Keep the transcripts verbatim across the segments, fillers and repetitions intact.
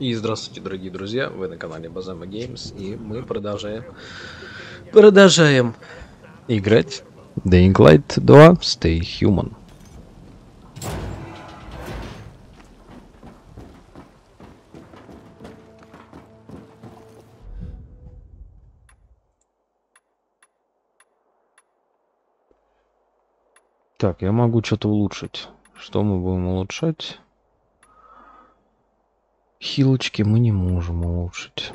И здравствуйте, дорогие друзья, вы на канале Базама Games, и мы продолжаем, продолжаем играть Dying Light два Stay Human. Так, я могу что-то улучшить. Что мы будем улучшать? Хилочки мы не можем улучшить.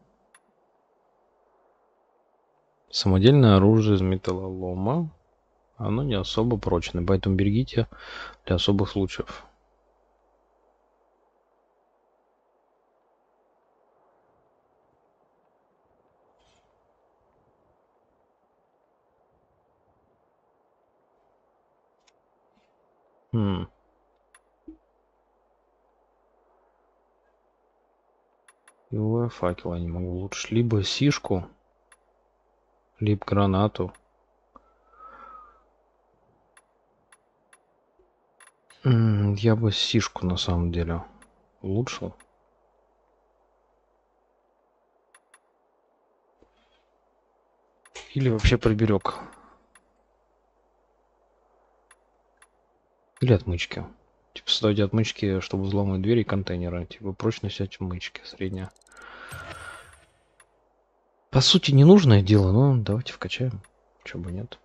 Самодельное оружие из металлолома. Оно не особо прочное, поэтому берегите для особых случаев. Хм. Его факел я не могу улучшить. Либо сишку, либо гранату. Я бы сишку на самом деле улучшил. Или вообще приберег. Или отмычки. Типа ставить отмычки, чтобы взломать двери и контейнеры. Типа прочность отмычки средняя. По сути, ненужное дело, но давайте вкачаем. Чего бы нет.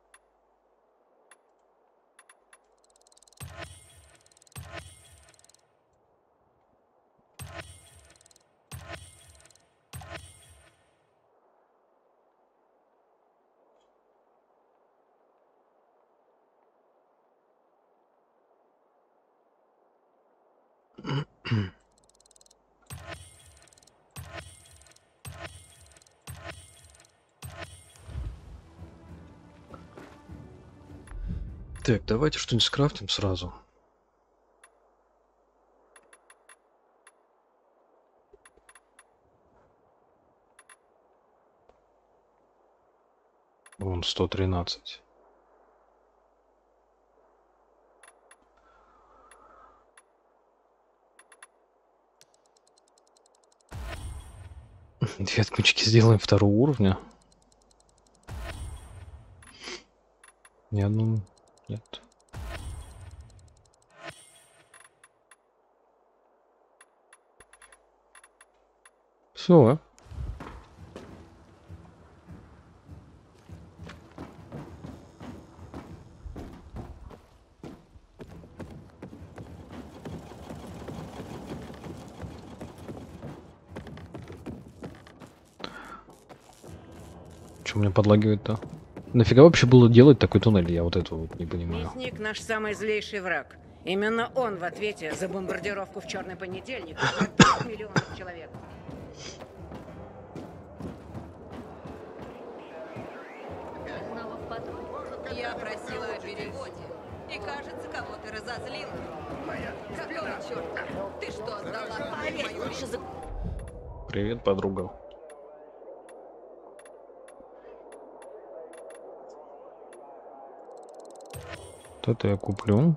Так, давайте что-нибудь скрафтим сразу. Вон сто тринадцать. Две отмычки сделаем второго уровня. Ни одну нет. Все. Что меня подлагивает-то? Нафига вообще было делать такой туннель? Я вот этого вот не понимаю. Мясник наш самый злейший враг. Именно он в ответе за бомбардировку в Черный понедельник на миллионов человек. Я просила о переводе. И кажется, кого ты разозлила. Какого черта? Ты что, сдала мою за... Привет, подруга. Вот это я куплю.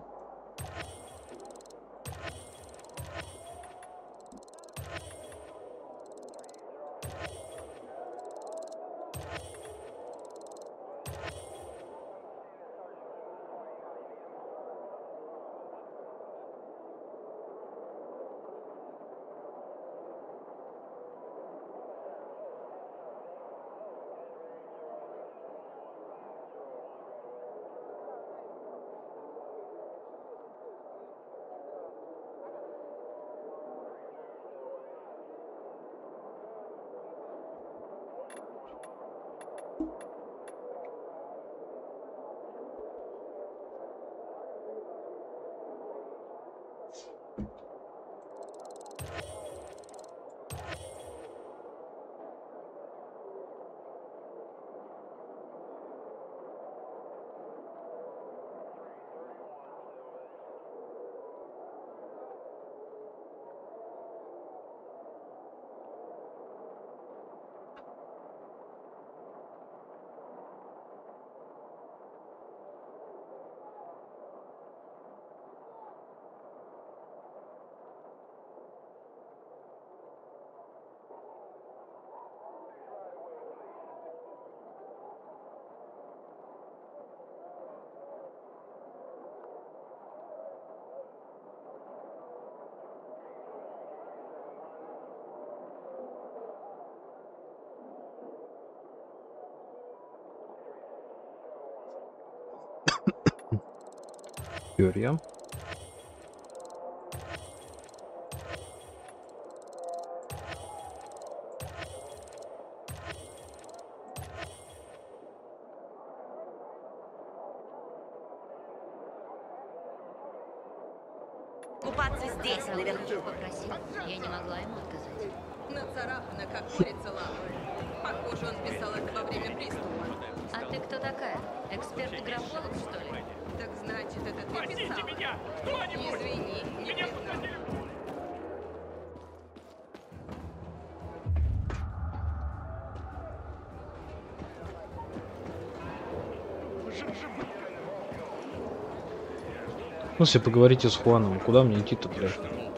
Перья. Купаться здесь, наверху. Попросил. Я не могла ему отказать. Нацарапана, как курица лапой. Похоже, он писал это во время приступа. А ты кто такая? Эксперт-графолог, что ли? Так значит, это ты писал? Извини, не признал. Ну, если поговорите с Хуаном, куда мне идти-то, блядь?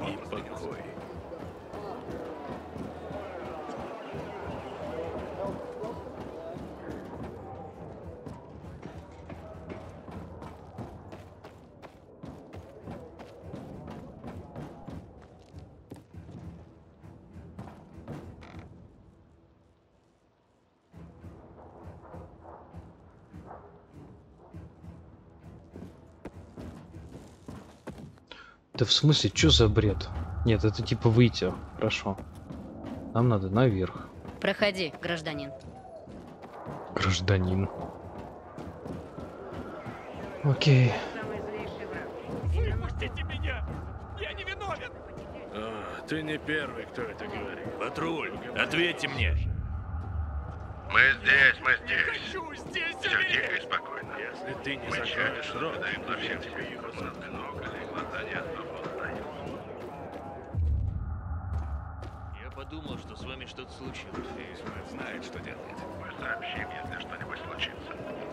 Да в смысле, что за бред? Нет, это типа выйти. Хорошо. Нам надо наверх. Проходи, гражданин. Гражданин. Окей. Самый злейший враг. Выпустите меня! Я не виновен! О, ты не первый, кто это говорит. Патруль, ответьте мне. Мы здесь, мы здесь. Хочу здесь Все тихо и умереть! спокойно. Если ты не Мы закроешь тщательно рот, наблюдаем за всем тебе информацию, но уголи глаза не свободны. я подумал, что с вами что-то случилось. Исмаил знает, что делает. Мы сообщим, если что-нибудь случится.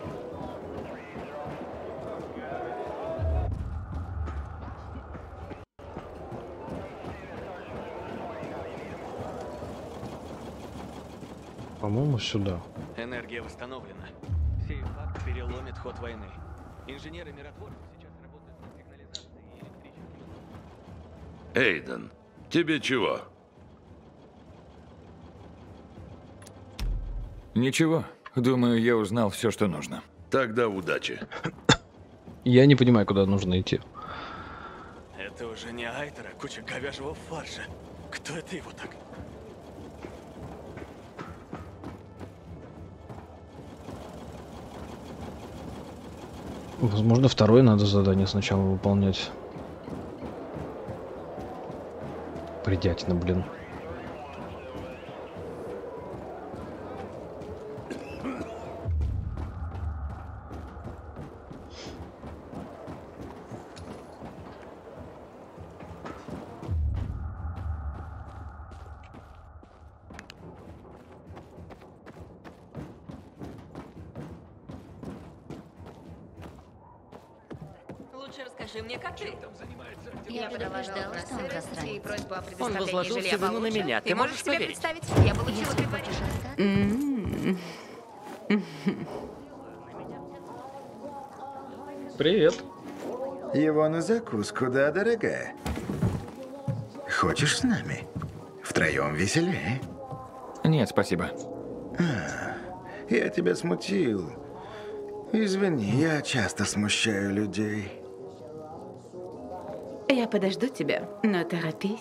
По-моему, сюда. Энергия восстановлена. Сей факт переломит ход войны. Инженеры-миротворцы сейчас работают над сигнализацией и электрическим. Эйден, тебе чего? Ничего. Думаю, я узнал все, что нужно. Тогда удачи. Я не понимаю, куда нужно идти. Это уже не Айтер, а куча говяжьего фарша. Кто это его так? Возможно, второе надо задание сначала выполнять. Придятина, блин. Лучше расскажи мне, как ты. Я предупреждала, что он И засранец. просьбу о Он предоставлении возложил жилья всю вину на получше. меня. Ты можешь себе поверить? представить? Я получила Если хочешь остаться, Привет. Его на закуску, да, дорогая? Хочешь с нами? Втроем веселее. Нет, спасибо. Я тебя смутил. Извини, я часто смущаю людей. Я подожду тебя, но торопись.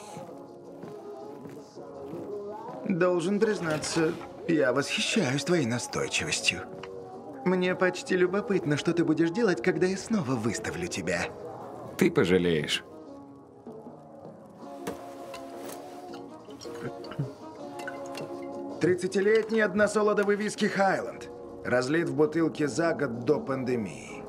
Должен признаться, я восхищаюсь твоей настойчивостью. Мне почти любопытно, что ты будешь делать, когда я снова выставлю тебя. Ты пожалеешь. Тридцатилетний односолодовый виски Хайленд. Разлит в бутылке за год до пандемии.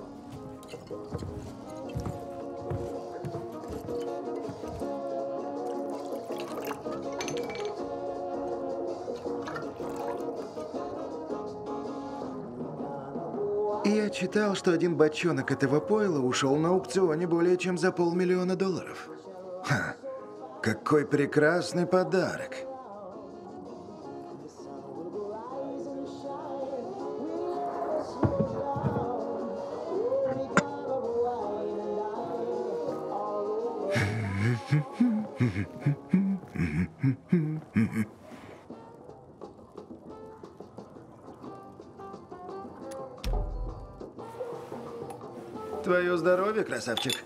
Я читал, что один бочонок этого пойла ушел на аукционе более чем за полмиллиона долларов. Ха, какой прекрасный подарок. Твое здоровье, красавчик.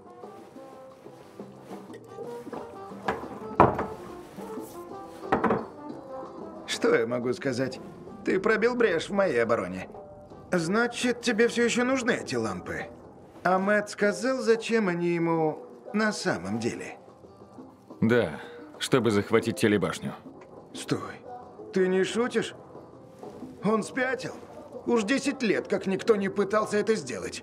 Что я могу сказать? Ты пробил брешь в моей обороне. Значит, тебе все еще нужны эти лампы. А Мэтт сказал, зачем они ему на самом деле? Да, чтобы захватить телебашню. Стой. Ты не шутишь? Он спятил? Уж десять лет, как никто не пытался это сделать.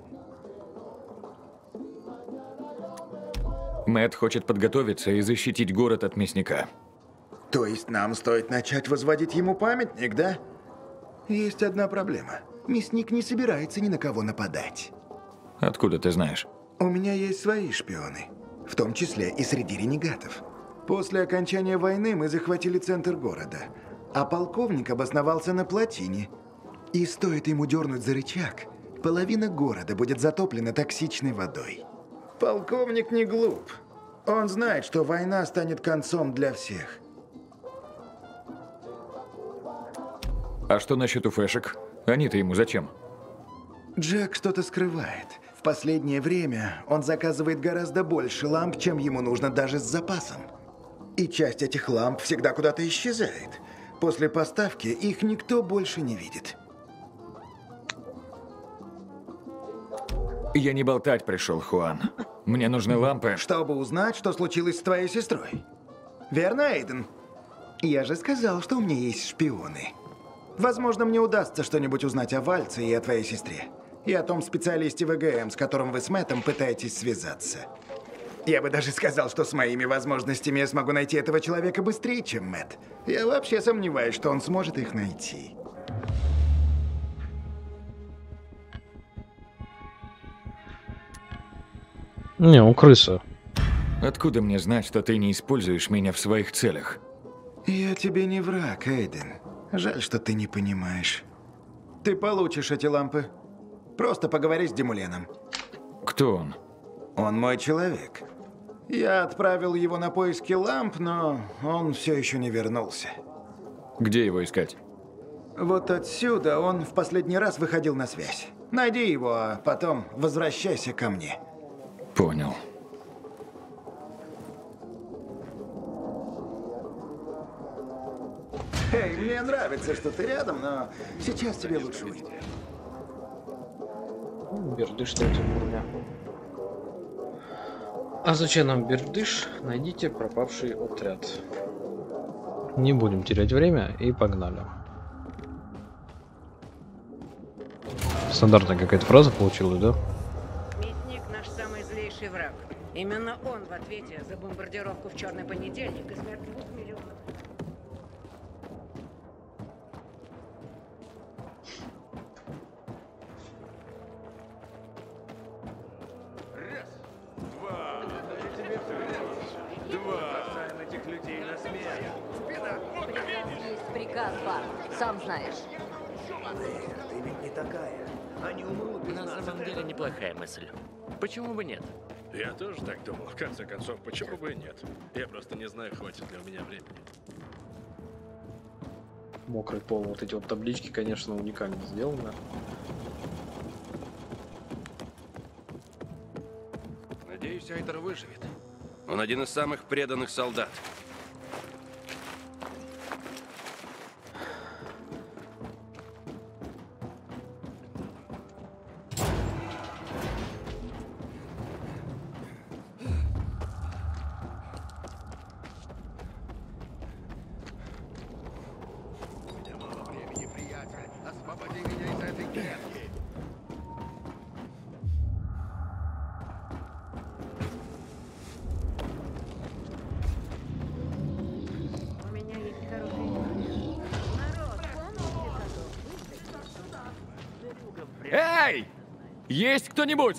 Мэтт хочет подготовиться и защитить город от мясника. То есть нам стоит начать возводить ему памятник, да? Есть одна проблема. Мясник не собирается ни на кого нападать. Откуда ты знаешь? У меня есть свои шпионы. В том числе и среди ренегатов. После окончания войны мы захватили центр города. А полковник обосновался на плотине. И стоит ему дернуть за рычаг, половина города будет затоплена токсичной водой. Полковник не глуп. Он знает, что война станет концом для всех. А что насчет уфешек? Они-то ему зачем? Джек что-то скрывает. В последнее время он заказывает гораздо больше ламп, чем ему нужно даже с запасом. И часть этих ламп всегда куда-то исчезает. После поставки их никто больше не видит. Я не болтать пришел, Хуан. Мне нужны лампы. Чтобы узнать, что случилось с твоей сестрой. Верно, Эйден? Я же сказал, что у меня есть шпионы. Возможно, мне удастся что-нибудь узнать о Вальце и о твоей сестре. И о том специалисте вэ гэ эм, с которым вы с Мэттом пытаетесь связаться. Я бы даже сказал, что с моими возможностями я смогу найти этого человека быстрее, чем Мэтт. Я вообще сомневаюсь, что он сможет их найти. Не, он крыса. Откуда мне знать, что ты не используешь меня в своих целях? Я тебе не враг, Эйден. Жаль, что ты не понимаешь. Ты получишь эти лампы. Просто поговори с Демуленом. Кто он? Он мой человек. Я отправил его на поиски ламп, но он все еще не вернулся. Где его искать? Вот отсюда он в последний раз выходил на связь. Найди его, а потом возвращайся ко мне. Понял. Эй, мне нравится, что ты рядом, но сейчас тебе лучше уйти. Бердыш, что у тебя? А зачем нам Бердыш? Найдите пропавший отряд. Не будем терять время и погнали. Стандартная какая-то фраза получилась, да? Мясник наш самый злейший враг. Именно он в ответе за бомбардировку в Черный понедельник и смерть двух миллионов. Приказ, Барт. Сам знаешь. Ты ведь не такая. Они умрут без нас. На самом деле неплохая мысль. Почему бы нет? Я тоже так думал. В конце концов, почему бы и нет? Я просто не знаю, хватит ли у меня времени. Мокрый пол, вот эти вот таблички, конечно, уникально сделаны. Надеюсь, Айтер выживет. Он один из самых преданных солдат. Эй! Есть кто-нибудь?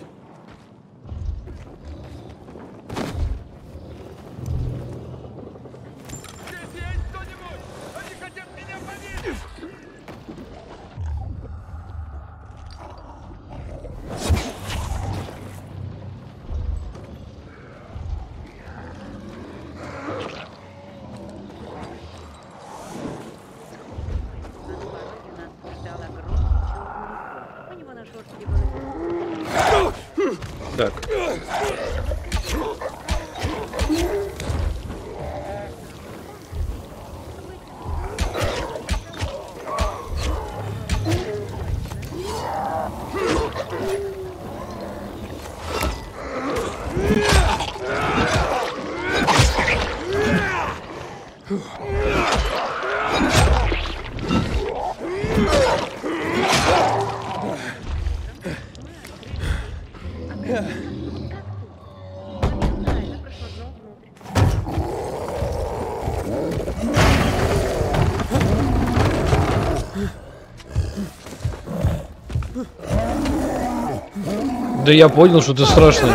Здесь есть кто-нибудь! Они хотят меня повесить! На дороге нас ждал огромный черный кот. У него на шерсти Так. Да я понял, что ты страшный.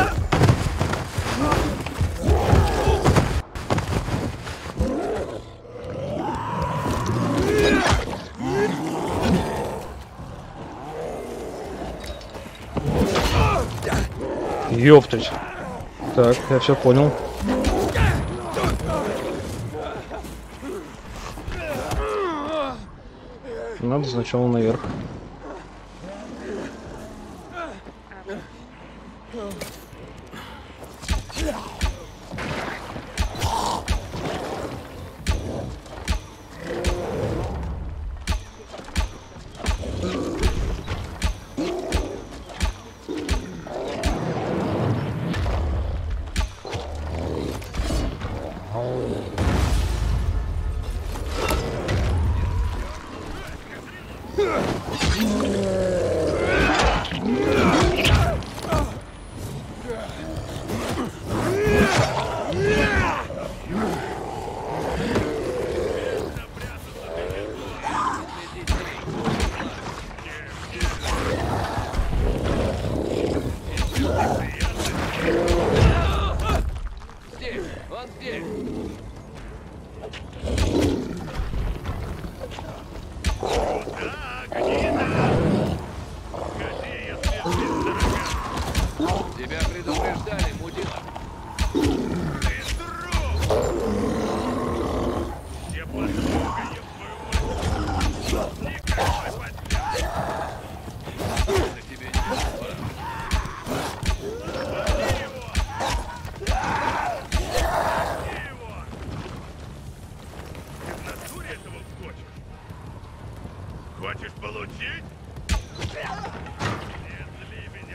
Ёптать. Так, я все понял. Надо сначала наверх. Хочешь получить? Не зли меня,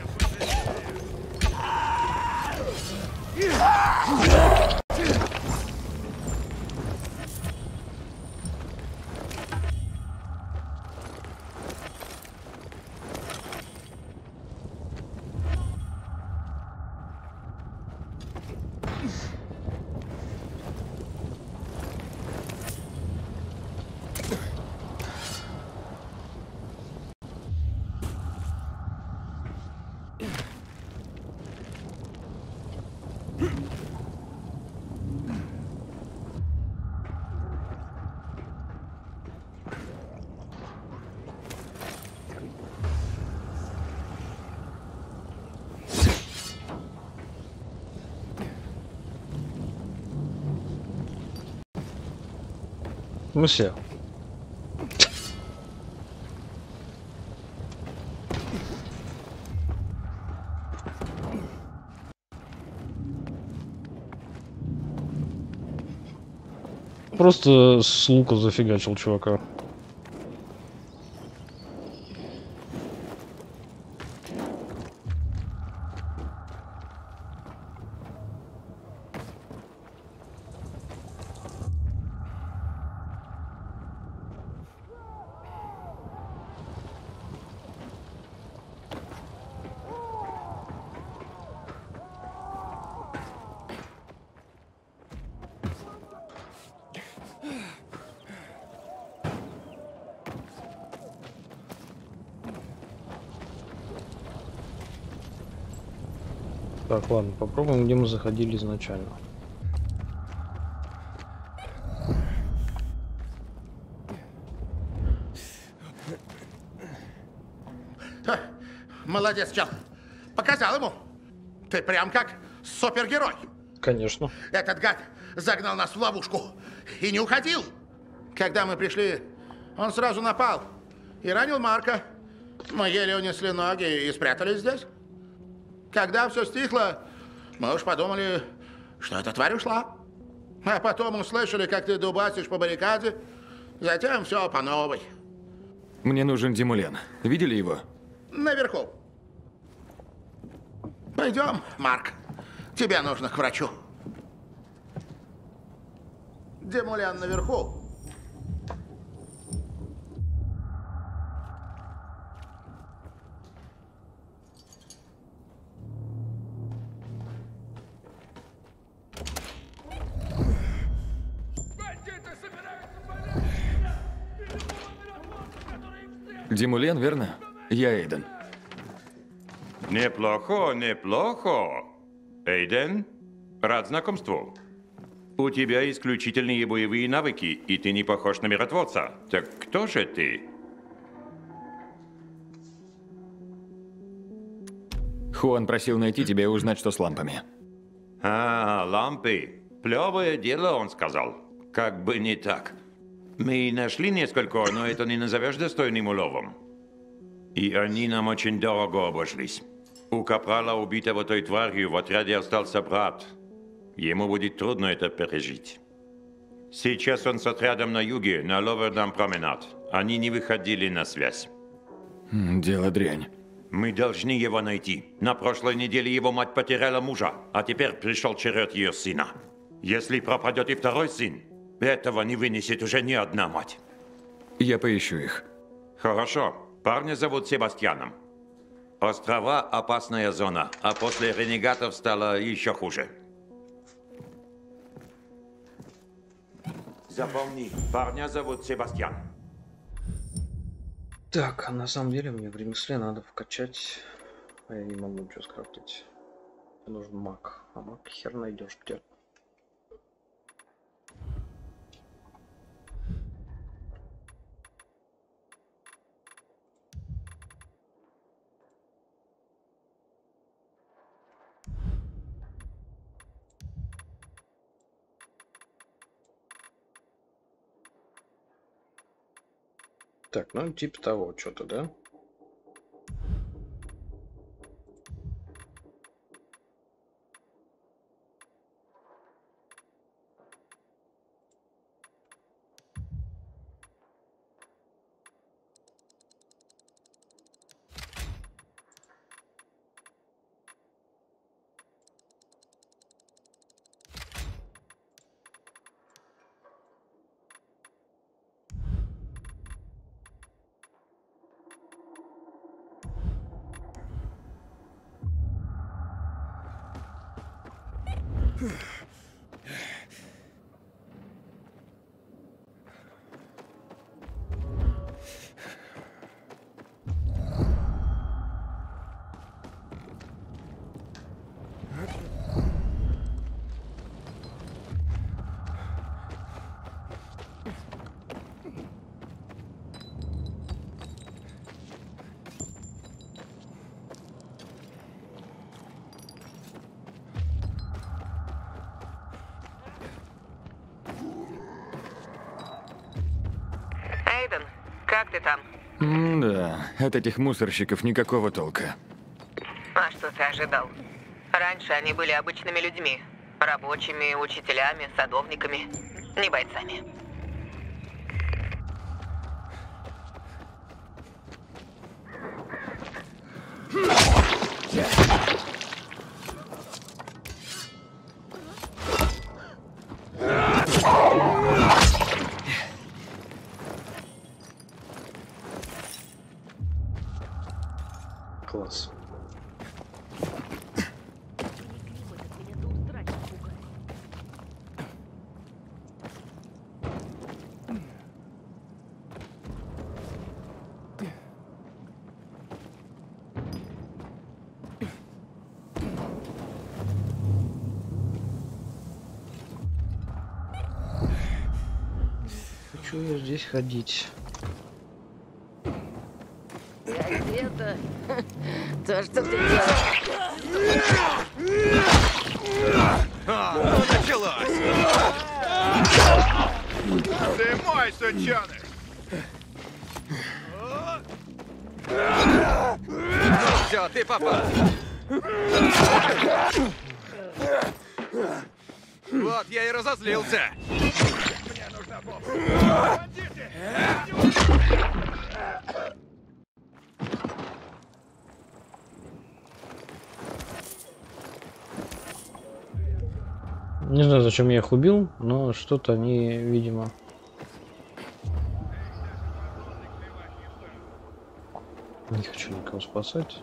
Ну все. Просто с лука зафигачил чувака. Так, ладно, попробуем, где мы заходили изначально. Молодец, чел. Показал ему. Ты прям как супергерой. Конечно. Этот гад загнал нас в ловушку и не уходил. Когда мы пришли, он сразу напал и ранил Марка. Мы еле унесли ноги и спрятались здесь. Когда все стихло, мы уж подумали, что эта тварь ушла. А потом услышали, как ты дубасишь по баррикаде. Затем все по новой. Мне нужен Демулен. Видели его? Наверху. Пойдем, Марк. Тебе нужно к врачу. Демулен наверху. Демулен, верно? Я Эйден. Неплохо, неплохо. Эйден, рад знакомству. У тебя исключительные боевые навыки, и ты не похож на миротворца. Так кто же ты? Хуан просил найти тебя и узнать, что с лампами. А, лампы. Плевое дело, он сказал. Как бы не так. Мы нашли несколько, но это не назовешь достойным уловом. И они нам очень дорого обошлись. У капрала, убитого той тварью, в отряде остался брат. Ему будет трудно это пережить. Сейчас он с отрядом на юге, на Ловердам променад. Они не выходили на связь. Дело дрянь. Мы должны его найти. На прошлой неделе его мать потеряла мужа, а теперь пришел черед ее сына. Если пропадет и второй сын, этого не вынесет уже ни одна мать. Я поищу их. Хорошо. Парня зовут Себастьяном. Острова – опасная зона, а после ренегатов стало еще хуже. Запомни, парня зовут Себастьян. Так, а на самом деле мне в ремесле надо вкачать, а я не могу ничего скрафтить. Мне нужен маг, а маг хер найдешь где. Так, ну типа того, что-то, да? Эйден, как ты там? М-да, от этих мусорщиков никакого толка. А что ты ожидал? Раньше они были обычными людьми. Рабочими, учителями, садовниками, не бойцами. Класс. Хочу я здесь ходить. Это то, что ты делаешь. А, началось! Ты мой, сучёныш! Все, ты попал. Вот я и разозлился. Мне нужна помощь. Бандиты! Не знаю, зачем я их убил, но что-то они, видимо... Не хочу никого спасать.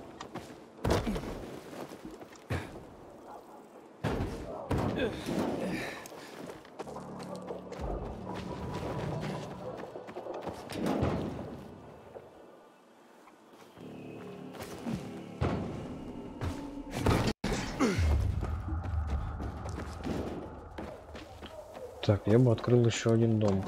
Так, я бы открыл еще один дом.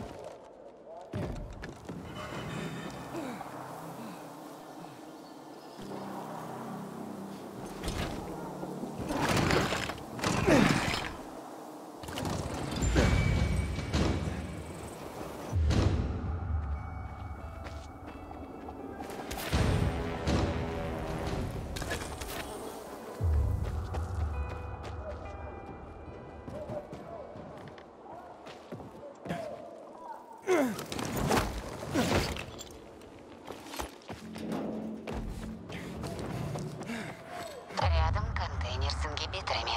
Рядом контейнер с ингибиторами.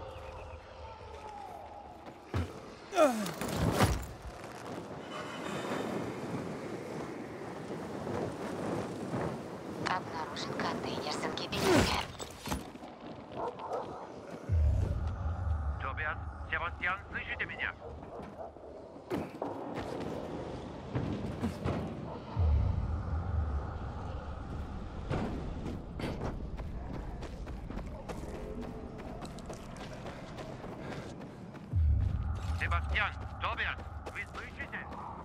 Обнаружен контейнер с ингибиторами. Тобиас, Себастьян, слышите меня? Себастьян, Тобиас, вы слышите?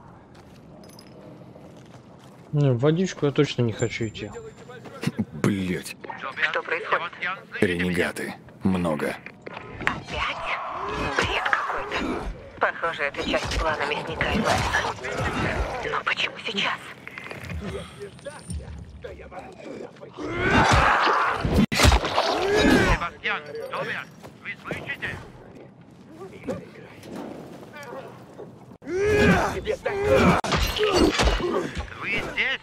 Не, в водичку я точно не хочу идти. Блять. Что происходит? Ренегаты. Много. Опять? Бред какой-то. Похоже, это часть плана мясника и Вальса. Но почему сейчас? Себастьян, Тобиас, вы слышите? Вы здесь?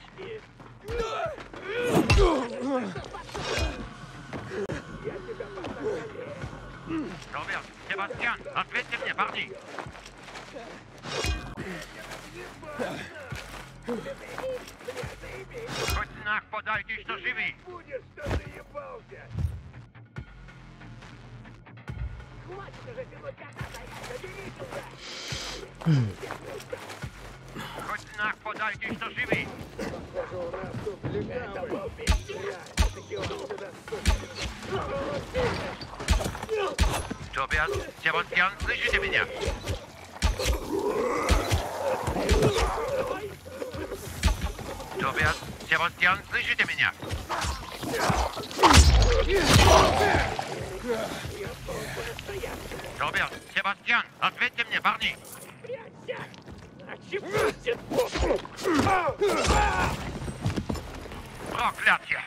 Тобиас, Себастьян, ответьте мне, парни! Хоть знак подайте, что живи! Будешь, что заебался! Хватит уже тянуть кота, забери сюда! Хоть знак подайте, что живи! Это был пиздец! Тобиас, Себастьян, слышите меня? Тобиас, Себастьян, слышите меня? Тобиас, Себастьян, ответьте мне, парни! Проклятие!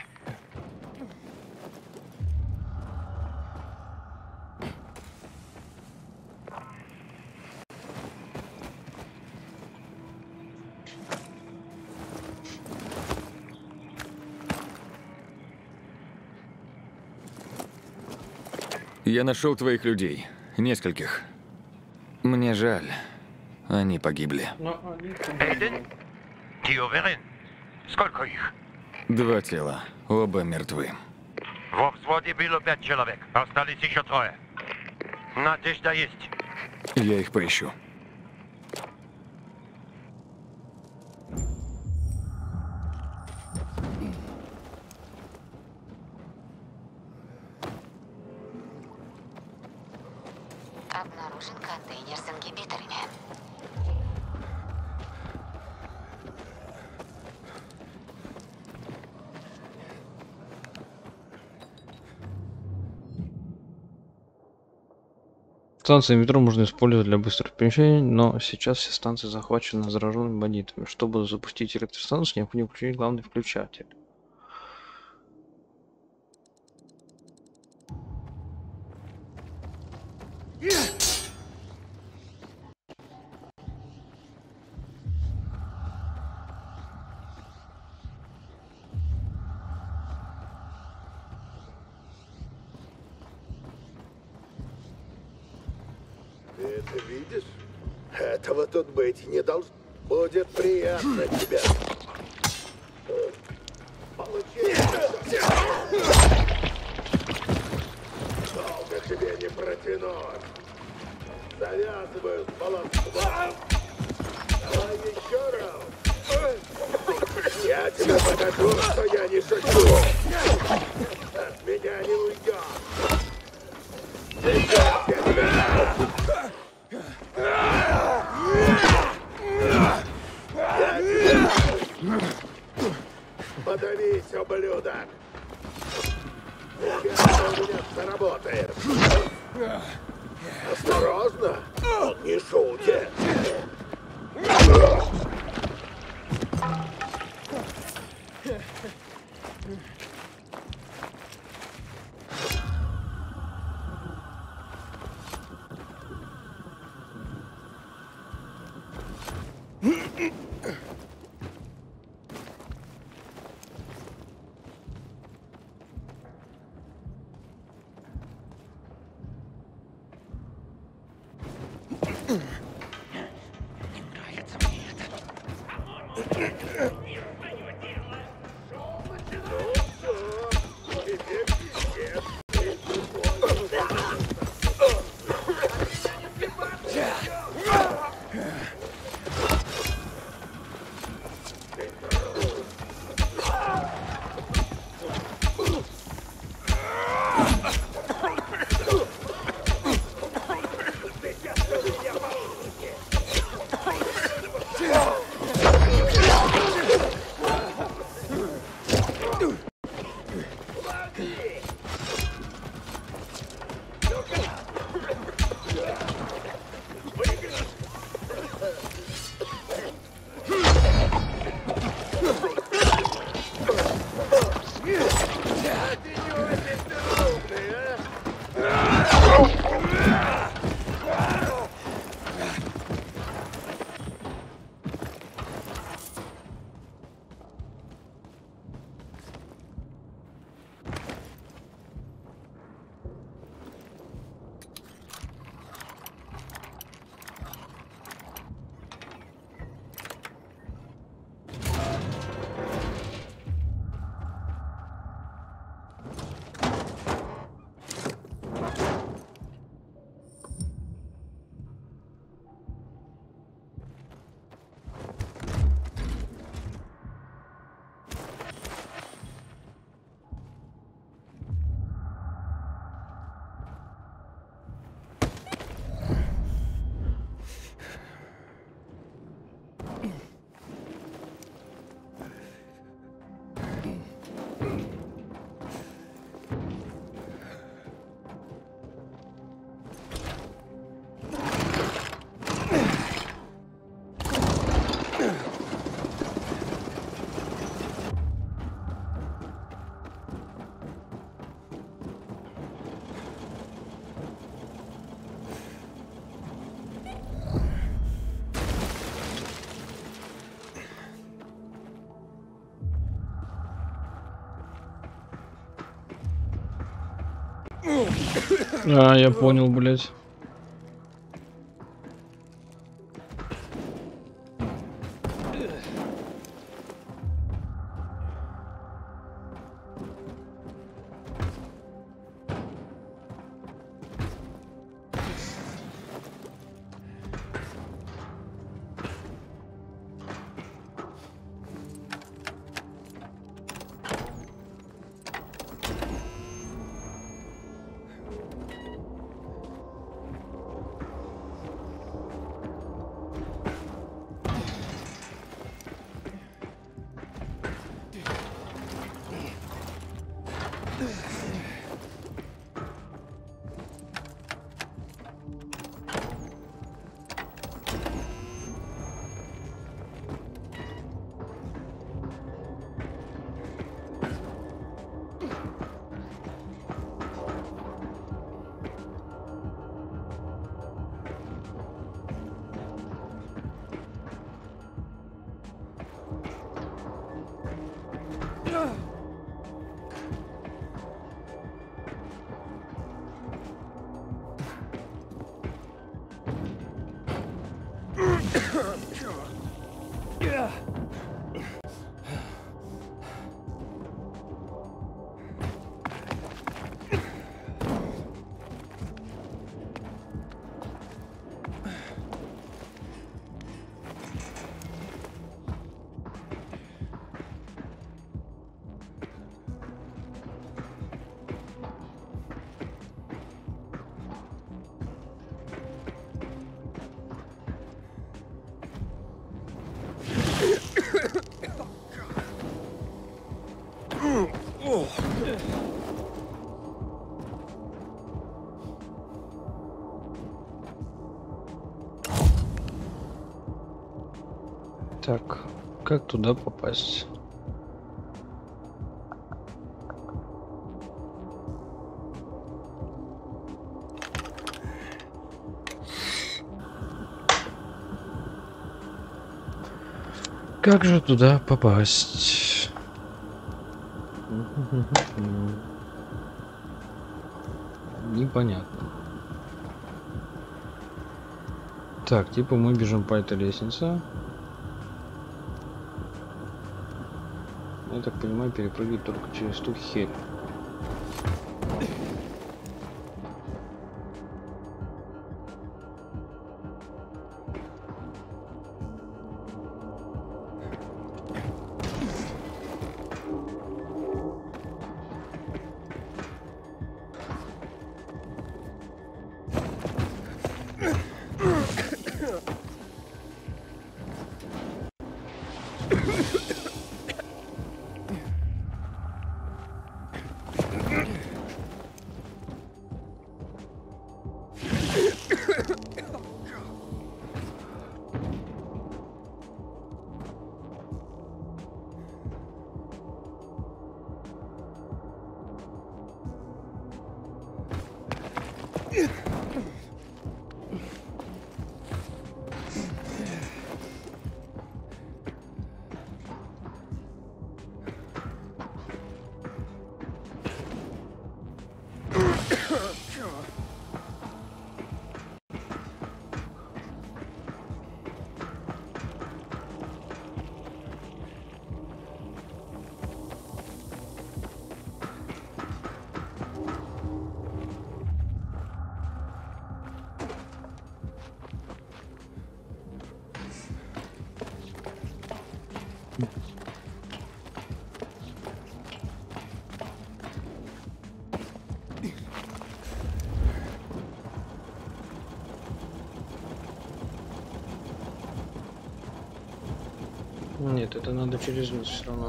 Я нашел твоих людей. Нескольких. Мне жаль. Они погибли. Эйден? Ты уверен? Сколько их? Два тела. Оба мертвы. Во взводе было пять человек. Остались еще трое. Надежда есть. Я их поищу. Обнаружен контейнер с ингибиторами. Станции метро можно использовать для быстрых перемещений, но сейчас все станции захвачены зараженными бандитами. Чтобы запустить электростанцию, необходимо включить главный включатель. Ты это видишь? Этого тут быть не должно. Будет приятно тебя. Получи. Долго тебе не протянуть. Завязываю с баланцом. Давай еще раз. Я тебе покажу, что я не шучу. От меня не уйдешь. Сейчас я тебя... Подавись, ублюдок! Теперь у меня заработает. Осторожно, он не шутит. А, я понял, блядь. Так, как туда попасть? Как же туда попасть? Непонятно. Так, типа мы бежим по этой лестнице. Я так понимаю, перепрыгивать только через ту херь. Нет, это надо через низ все равно.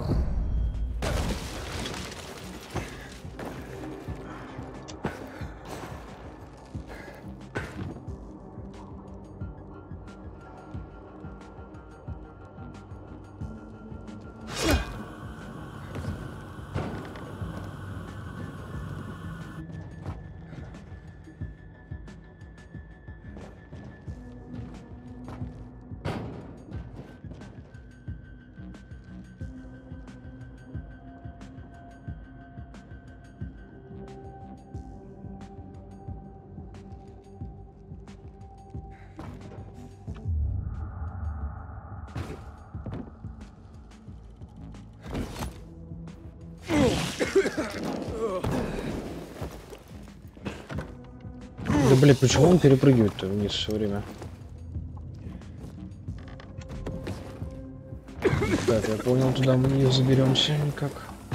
Да блин, почему он перепрыгивает-то вниз все время? Так, я понял, туда мы не заберемся никак.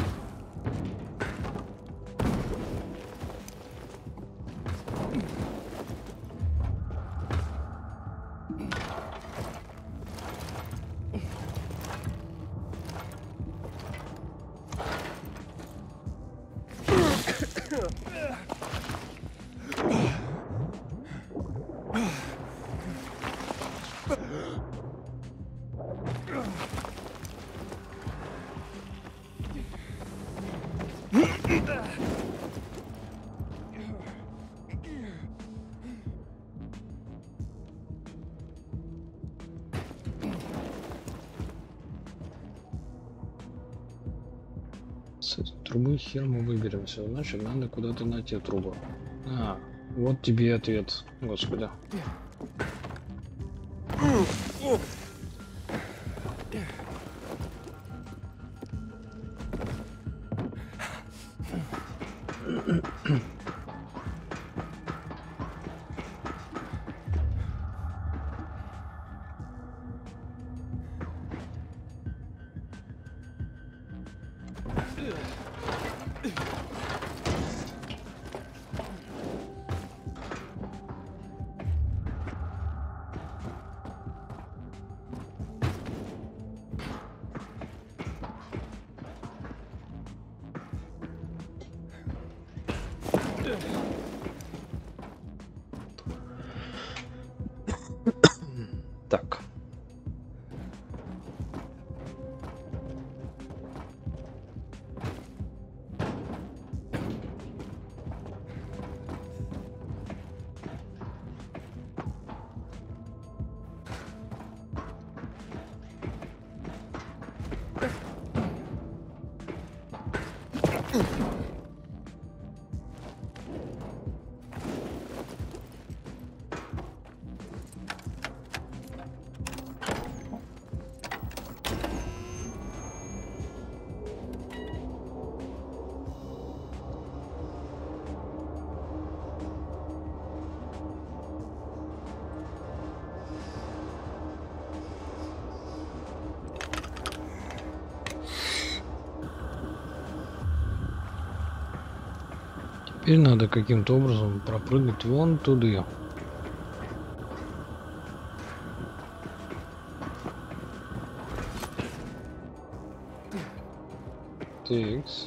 С этой трубы хер мы выберемся, значит надо куда-то найти трубу. А, вот тебе и ответ, господи. Теперь надо каким-то образом пропрыгнуть вон туда. Тикс.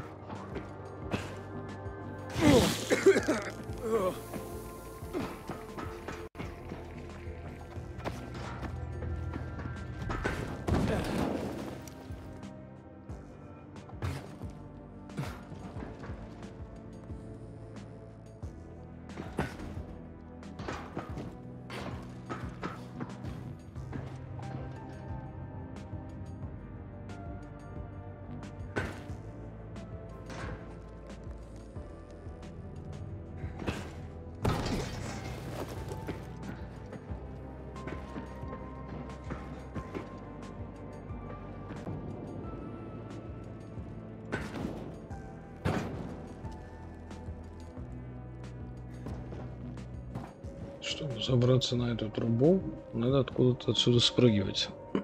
Чтобы забраться на эту трубу, надо откуда-то отсюда спрыгивать.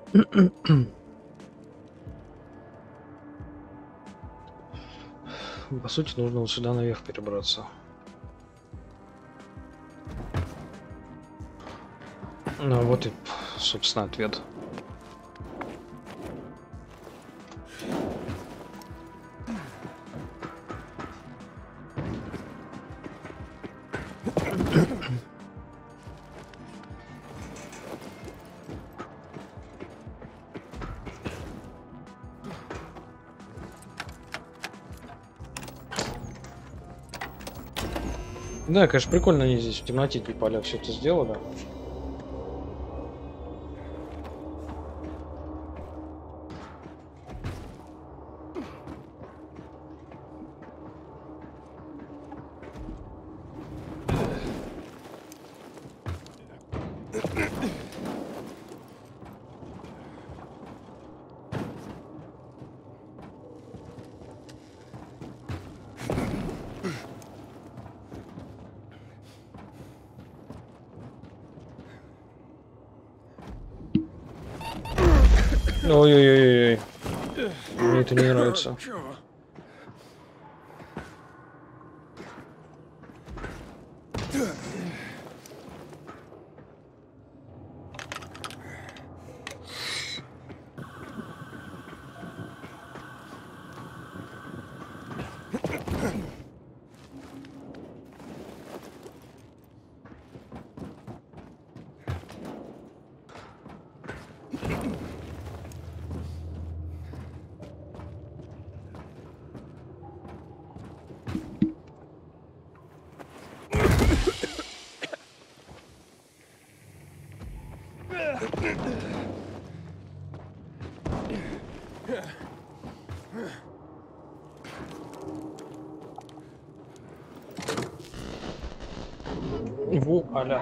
По сути, нужно вот сюда наверх перебраться. Ну вот и, собственно, ответ. Да, конечно, прикольно они здесь в темноте поля все это сделали. Ой-ой-ой-ой. Мне это не нравится. Вуаля.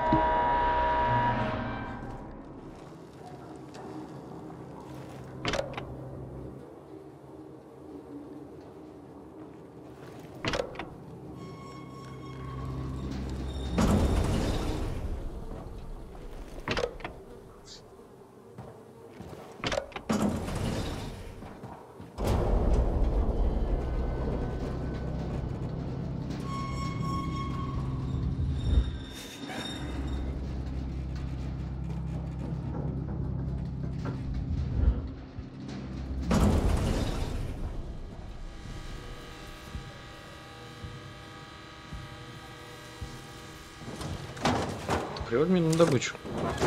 Привод меня на добычу.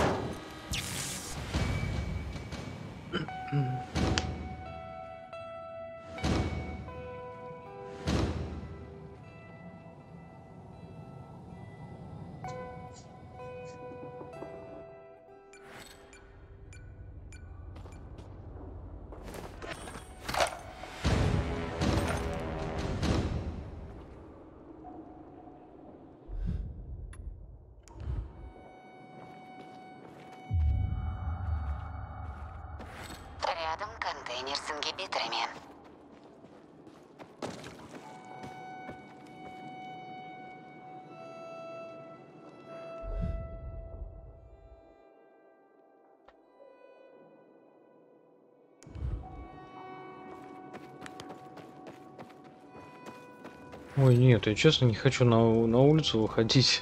Рядом контейнер с ингибиторами. Ой, нет, я честно не хочу на, на улицу выходить.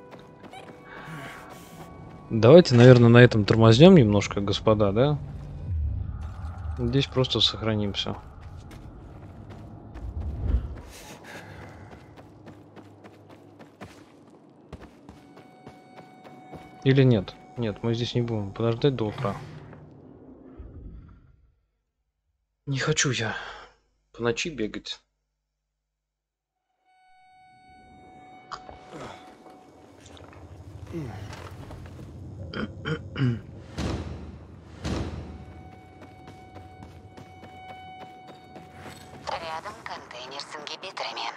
Давайте, наверное, на этом тормознем немножко, господа, да? Здесь просто сохранимся. Или нет? Нет, мы здесь не будем подождать до утра. Не хочу я по ночи бегать. Рядом контейнер с ингибиторами.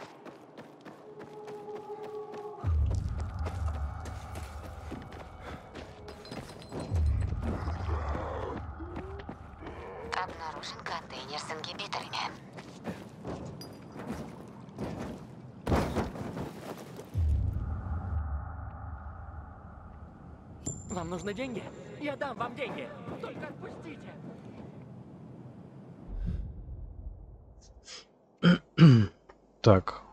Обнаружен контейнер с ингибиторами. Вам нужны деньги? Я дам вам деньги. Только отпустите. Так.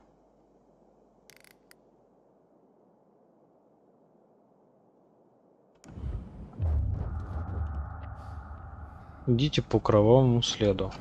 Идите по кровавому следу.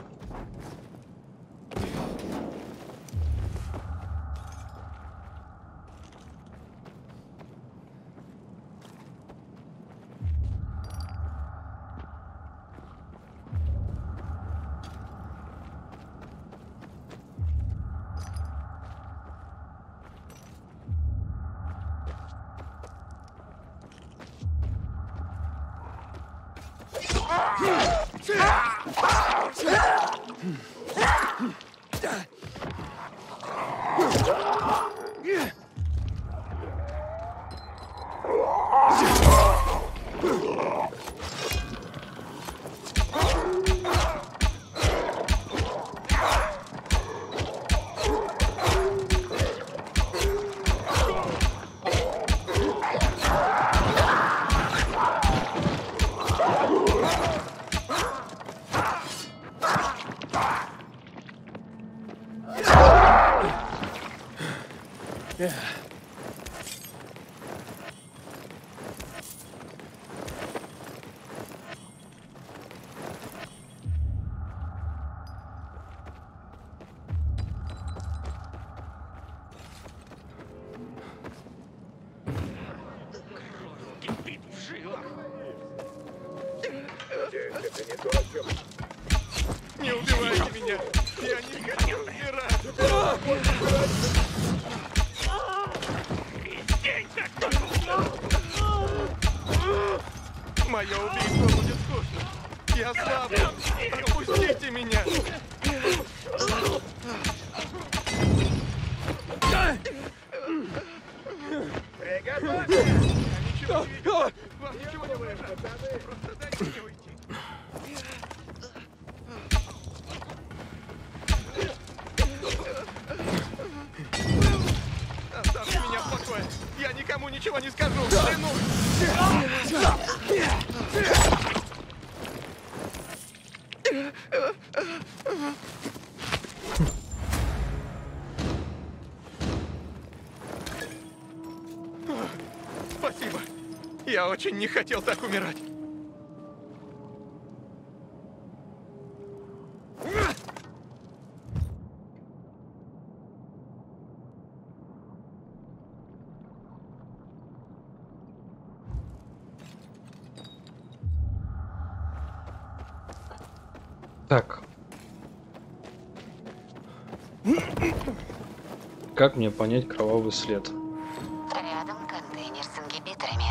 Это не то, о чем... Не убивайте меня! Я не хотел умирать! Мое убийство будет скучно! Я слаб! Отпустите меня! Приготовься! Я ничего не видел! Вам ничего не угрожает! Просто дайте мне уйти! Оставьте меня в покое! Я никому ничего не скажу! Клянусь! Спасибо! Я очень не хотел так умирать! Так. Как мне понять кровавый след? Рядом контейнер с ингибиторами.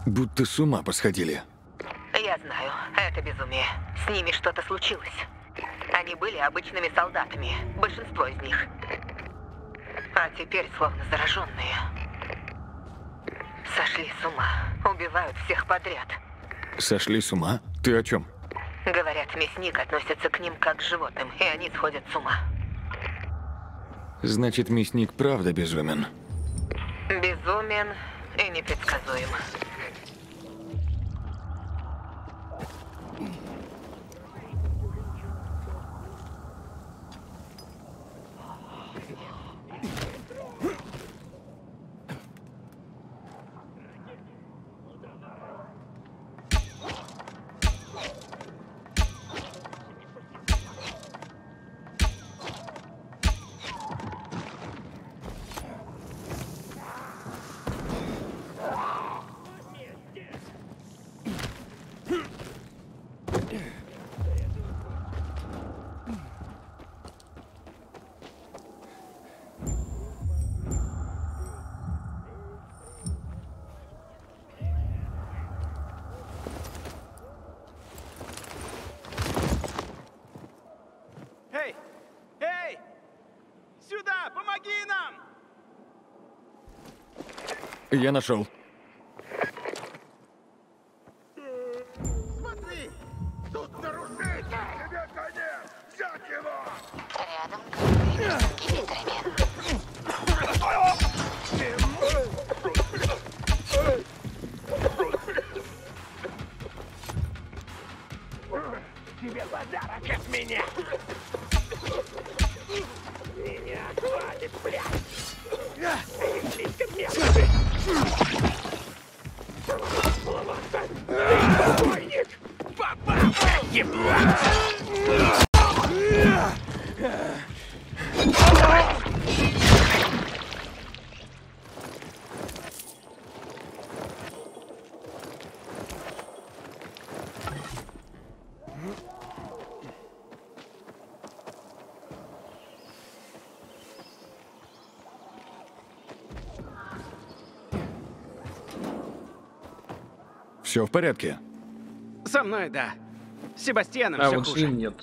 Будто с ума посходили. Я знаю, это безумие. С ними что-то случилось. Они были обычными солдатами, большинство из них. А теперь словно зараженные. Сошли с ума, убивают всех подряд. Сошли с ума? Ты о чем? Говорят, мясник относится к ним как к животным, и они сходят с ума. Значит, мясник правда безумен. Безумен и непредсказуем. Эй! Эй! Сюда! Помоги нам! Я нашел. Смотри! Тут нарушитель! Тебе конец! Взять его! Рядом контейнер с ингибиторами. Тебе подарок от меня! Меня хватит, блядь! Ты слишком мелкий! Разбойник! Попал! Еблан! Все в порядке? Со мной, да. С Себастьяном А все вот с хуже. ним нет.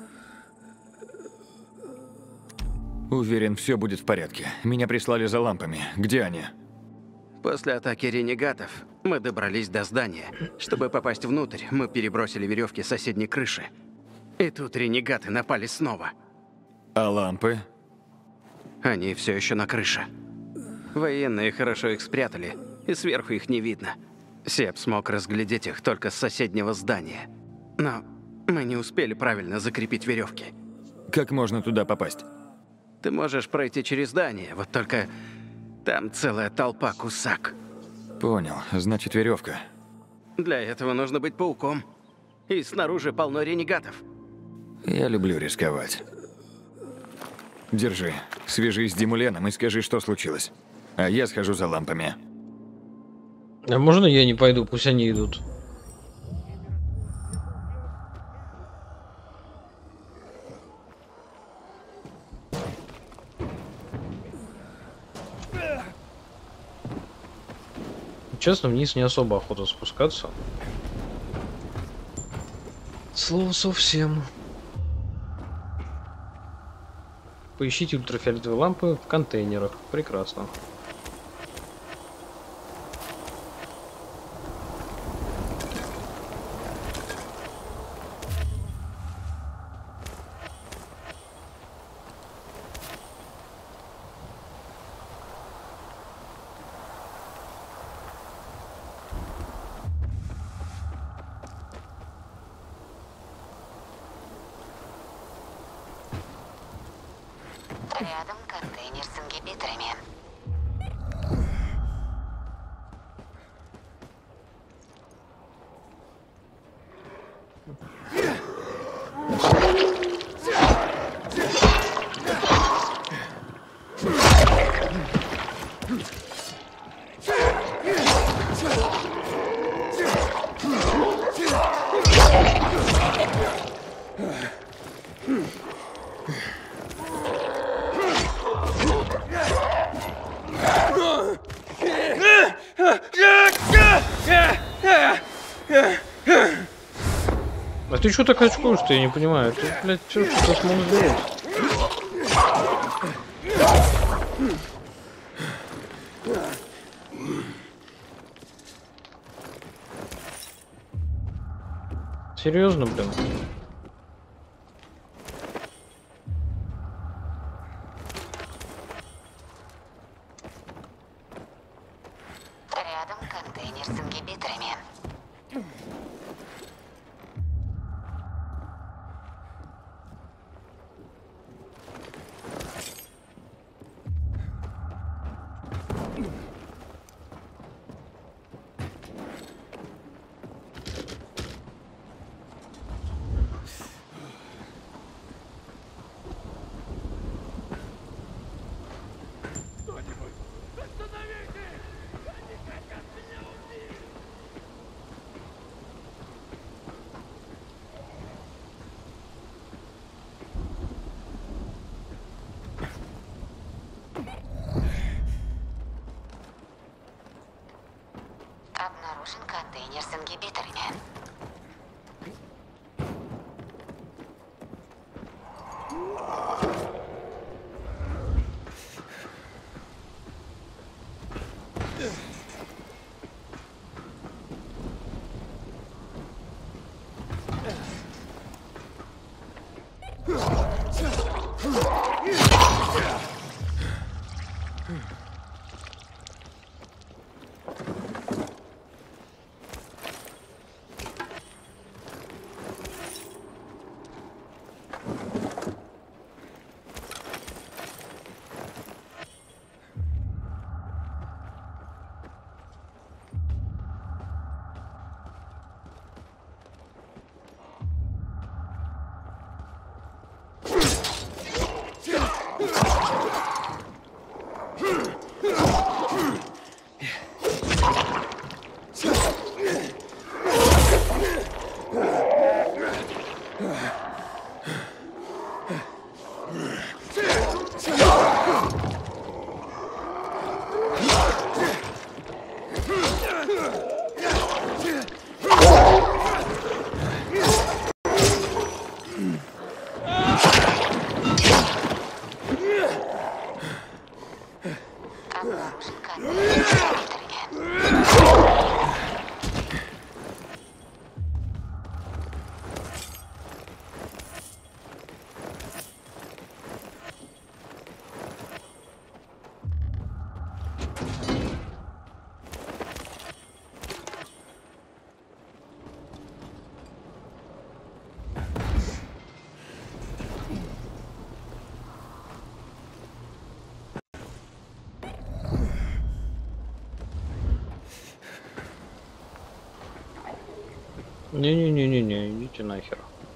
Уверен, все будет в порядке. Меня прислали за лампами. Где они? После атаки ренегатов мы добрались до здания. Чтобы попасть внутрь, мы перебросили веревки с соседней крыши. И тут ренегаты напали снова. А лампы? Они все еще на крыше. Военные хорошо их спрятали, и сверху их не видно. Себ смог разглядеть их только с соседнего здания. Но мы не успели правильно закрепить веревки. Как можно туда попасть? Ты можешь пройти через здание, вот только там целая толпа кусак. Понял, значит веревка. Для этого нужно быть пауком. И снаружи полно ренегатов. Я люблю рисковать. Держи, свяжись с Димуленом и скажи, что случилось. А я схожу за лампами. А можно я не пойду, пусть они идут? Честно, вниз не особо охота спускаться. Слово совсем. Поищите ультрафиолетовые лампы в контейнерах. Прекрасно. Рядом контейнер с ингибиторами. А ты что так очкуешь-то, я не понимаю. Ты, блядь, что ты смог сделать? Серьезно, блин? Рядом контейнер с ингибиторами. Обнаружен контейнер с ингибиторами. Не-не-не-не-не, идите нахер.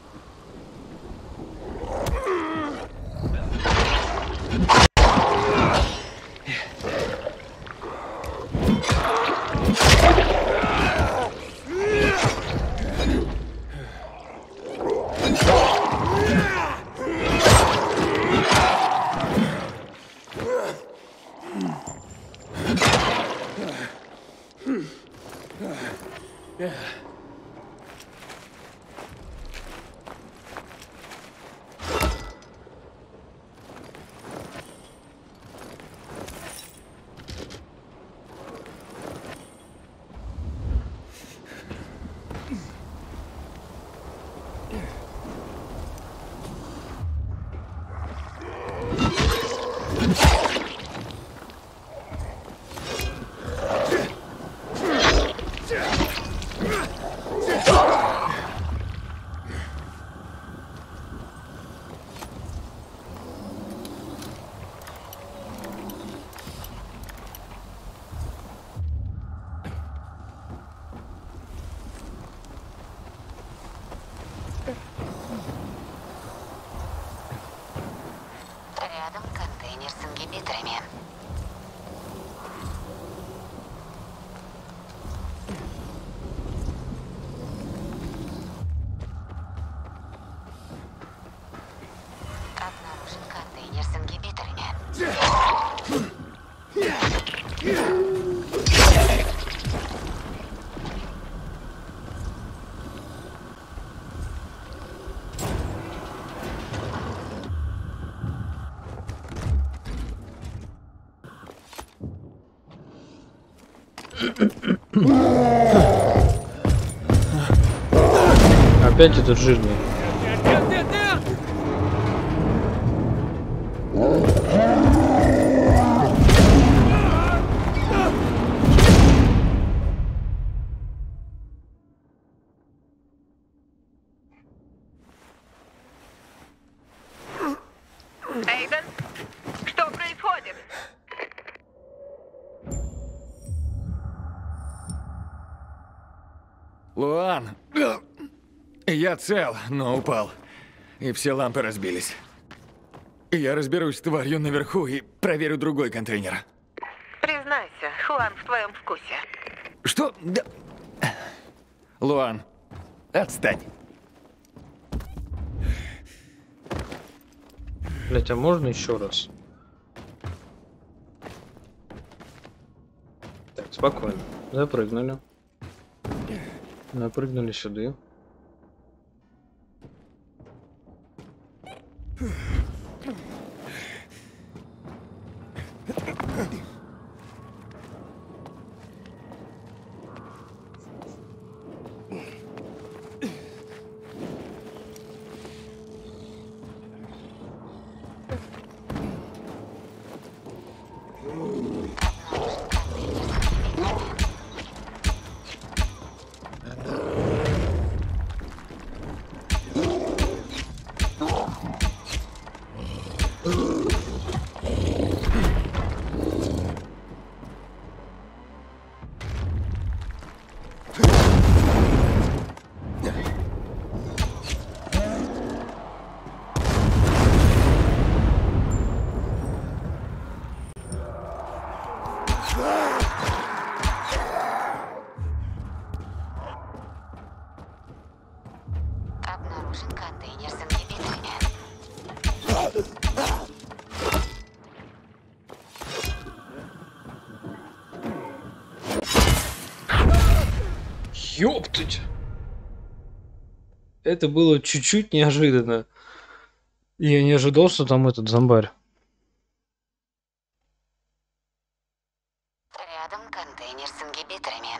Рядом контейнер с ингибиторами. Обнаружен контейнер с ингибиторами. Опять этот жирный. Эйден, что происходит? Луан, я цел, но упал. И все лампы разбились. Я разберусь с тварью наверху и проверю другой контейнер. Признайся, Хуан в твоем вкусе. Что? Да. Луан, отстань. Блять, а можно еще раз? Так, спокойно. Запрыгнули. Напрыгнули сюда. Обнаружен контейнер с ингибиторами. Ёптыть! Это было чуть-чуть неожиданно. Я не ожидал, что там этот зомбарь. Рядом контейнер с ингибиторами.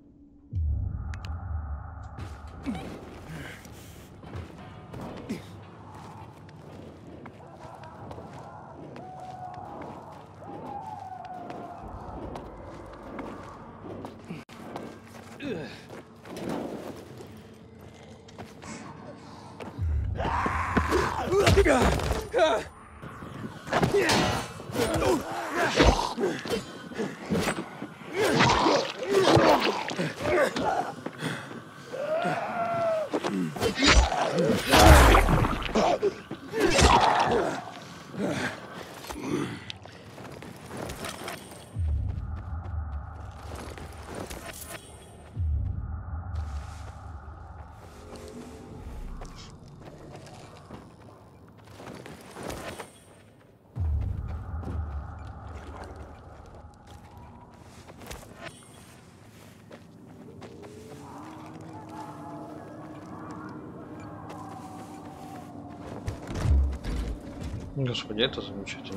Господи, это замечательно.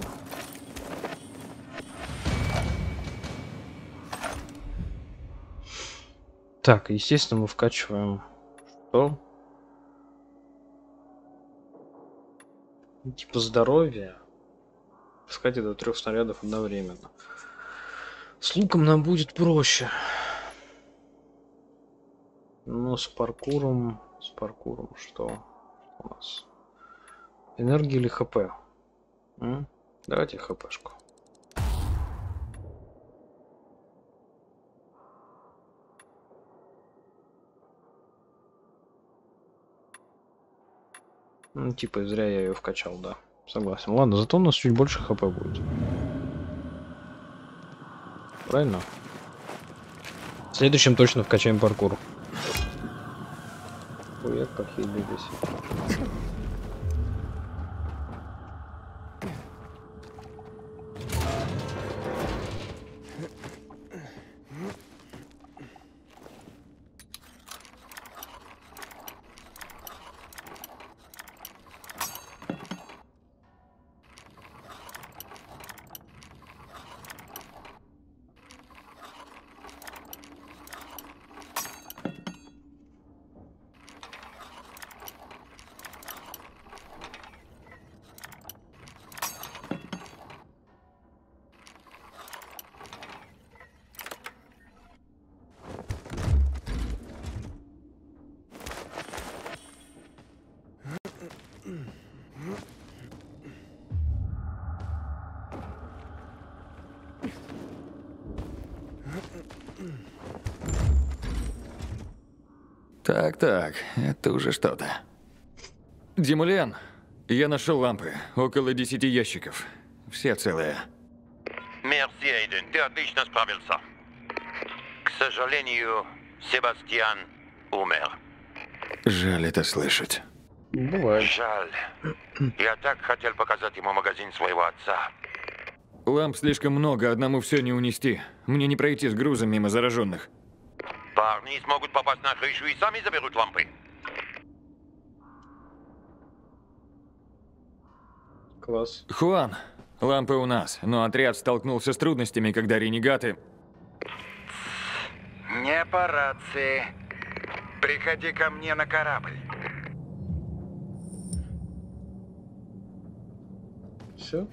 Так, естественно, мы вкачиваем что? Типа здоровья. Пускать до трех снарядов одновременно. С луком нам будет проще. Но с паркуром... С паркуром что у нас? Энергия или хп? М? Давайте хпшку. Ну, типа, зря я ее вкачал, да. Согласен. Ладно, зато у нас чуть больше хп будет. Правильно? В следующем точно вкачаем паркур. Хуяк, похили здесь. Так-так, это уже что-то. Димулен, я нашел лампы. Около десяти ящиков. Все целые. Мерси, Эйден, ты отлично справился. К сожалению, Себастьян умер. Жаль это слышать. Бывает. Жаль. Я так хотел показать ему магазин своего отца. Ламп слишком много, одному все не унести. Мне не пройти с грузом мимо зараженных. Парни смогут попасть на крышу и сами заберут лампы. Класс. Хуан, лампы у нас, но отряд столкнулся с трудностями, когда ренегаты... Не по рации. Приходи ко мне на корабль. Все?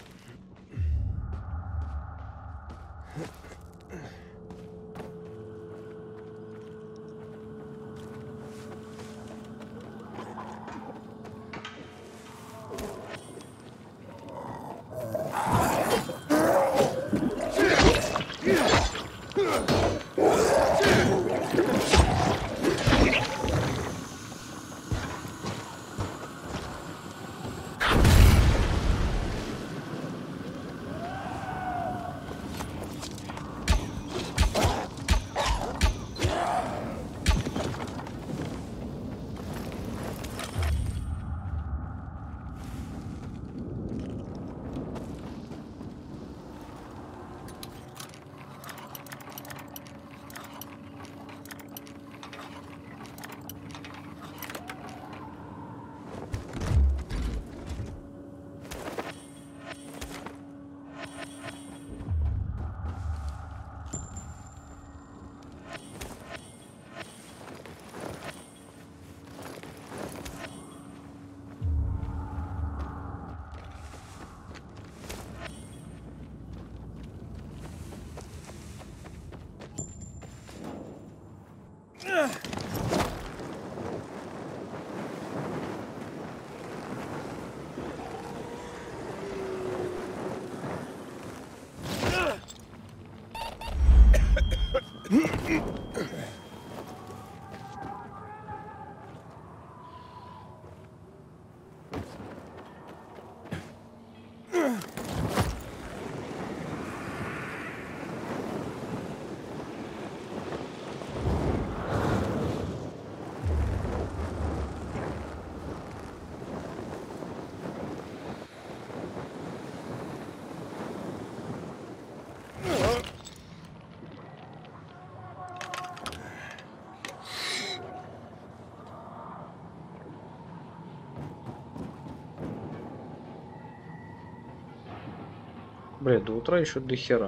Бля, до утра еще до хера.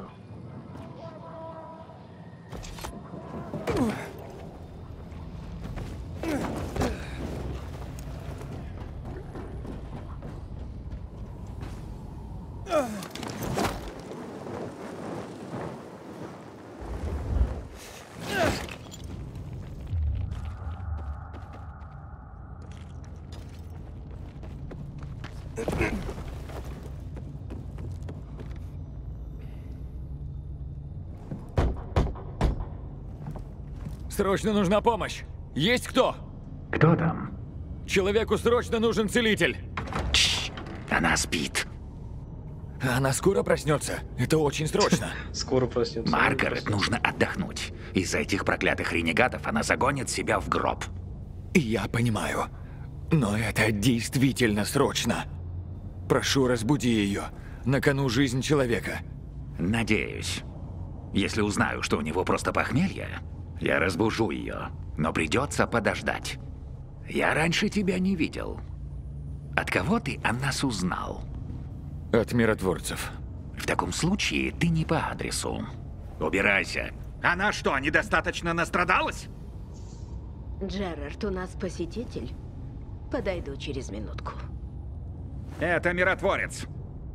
Срочно нужна помощь. Есть кто? Кто там? Человеку срочно нужен целитель. Чш, она спит. Она скоро проснется. Это очень срочно. Скоро проснется. Маргарет нужно отдохнуть. Из-за этих проклятых ренегатов она загонит себя в гроб. Я понимаю. Но это действительно срочно. Прошу, разбуди ее. На кону жизнь человека. Надеюсь. Если узнаю, что у него просто похмелье, я разбужу ее. Но придется подождать. Я раньше тебя не видел. От кого ты о нас узнал? От миротворцев. В таком случае ты не по адресу. Убирайся. Она что, недостаточно настрадалась? Джерард, у нас посетитель. Подойду через минутку. Это миротворец.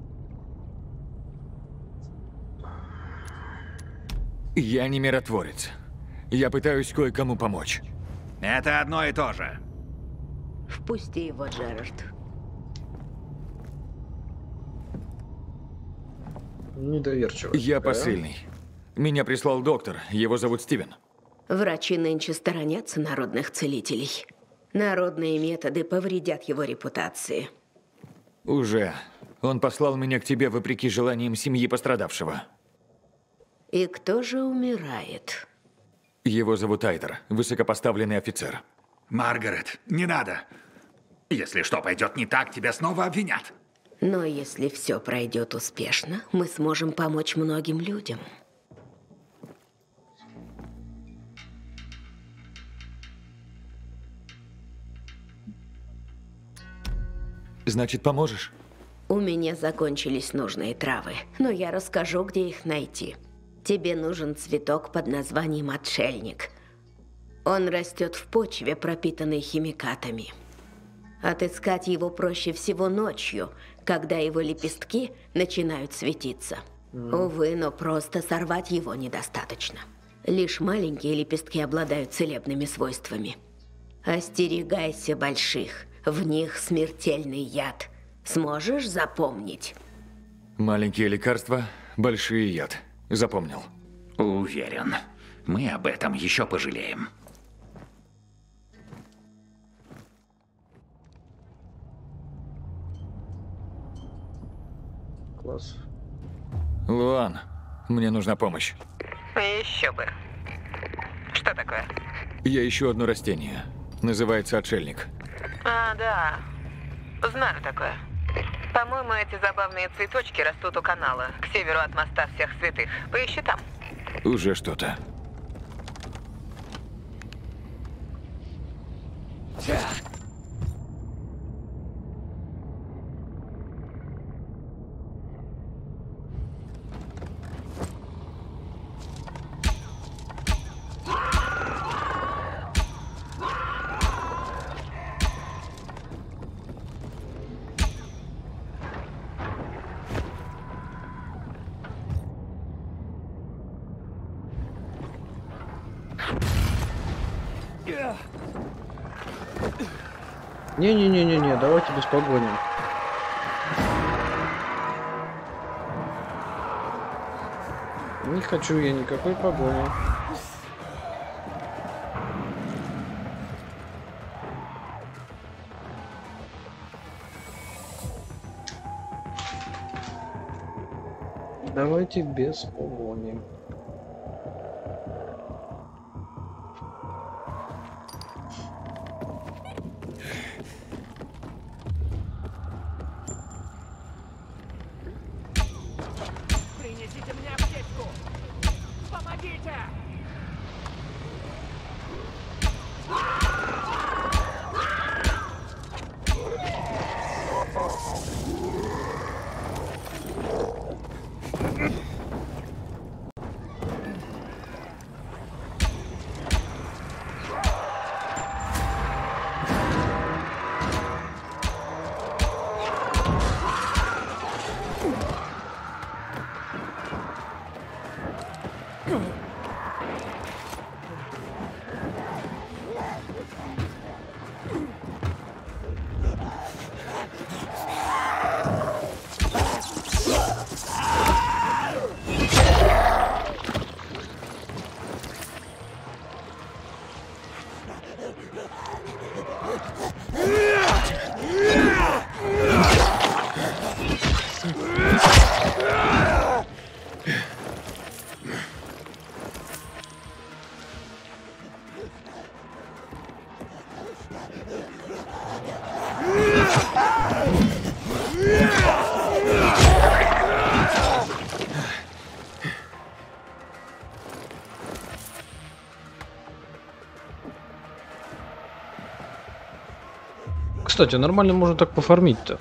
Я не миротворец. Я пытаюсь кое-кому помочь. Это одно и то же. Впусти его, Джерард. Недоверчиво. Я да? посыльный. Меня прислал доктор. Его зовут Стивен. Врачи нынче сторонятся народных целителей. Народные методы повредят его репутации. Уже. Он послал меня к тебе вопреки желаниям семьи пострадавшего. И кто же умирает? Его зовут Айдер, высокопоставленный офицер. Маргарет, не надо. Если что пойдет не так, тебя снова обвинят. Но если все пройдет успешно, мы сможем помочь многим людям. Значит, поможешь? У меня закончились нужные травы, но я расскажу, где их найти. Тебе нужен цветок под названием отшельник. Он растет в почве, пропитанной химикатами. Отыскать его проще всего ночью, когда его лепестки начинают светиться. Mm. Увы, но просто сорвать его недостаточно. Лишь маленькие лепестки обладают целебными свойствами. Остерегайся больших, в них смертельный яд. Сможешь запомнить? Маленькие лекарства, большие яд. Запомнил. Уверен, мы об этом еще пожалеем. Класс. Луан, мне нужна помощь. Еще бы. Что такое? Я ищу одно растение. Называется отшельник. А, да. Знаю такое. По-моему, эти забавные цветочки растут у канала, к северу от моста всех святых. Поищи там. Уже что-то. Не-не-не-не-не, давайте без погони. Не хочу я никакой погони. Давайте без погони. Принесите мне аптечку! Помогите! Кстати, нормально можно так пофармить-то.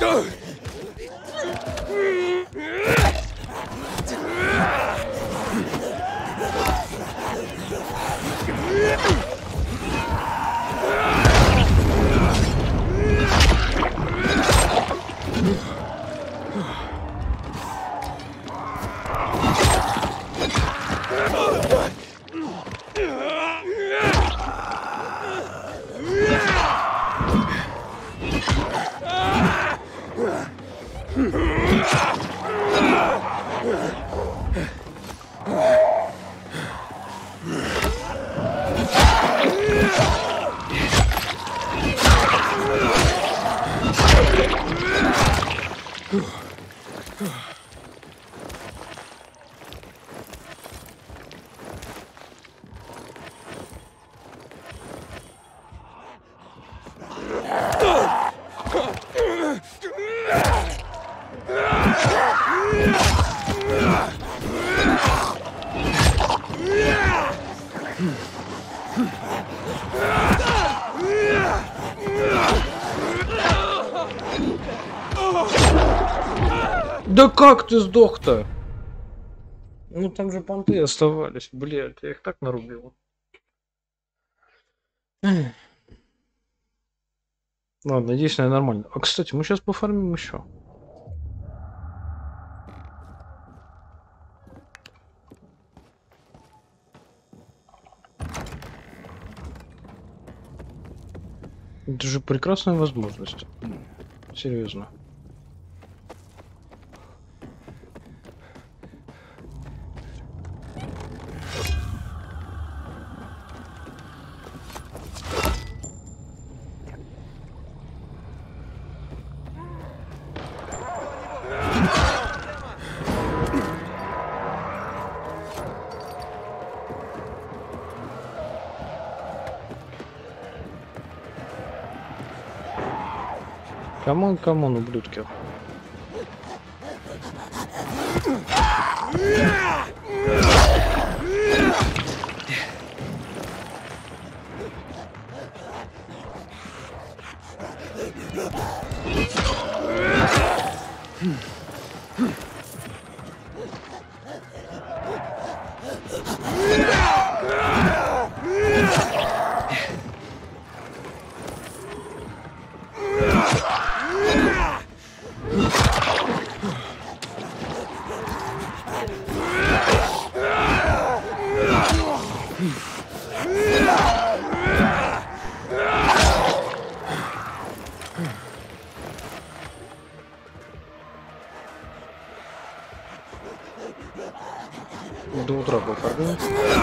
Да как ты сдох-то? Ну там же понты оставались, блядь, я их так нарубил. Ладно, надеюсь, я нормально. А кстати, мы сейчас пофармим еще. Это же прекрасная возможность. Серьезно. Камон, камон, ублюдки. До утра пофармим.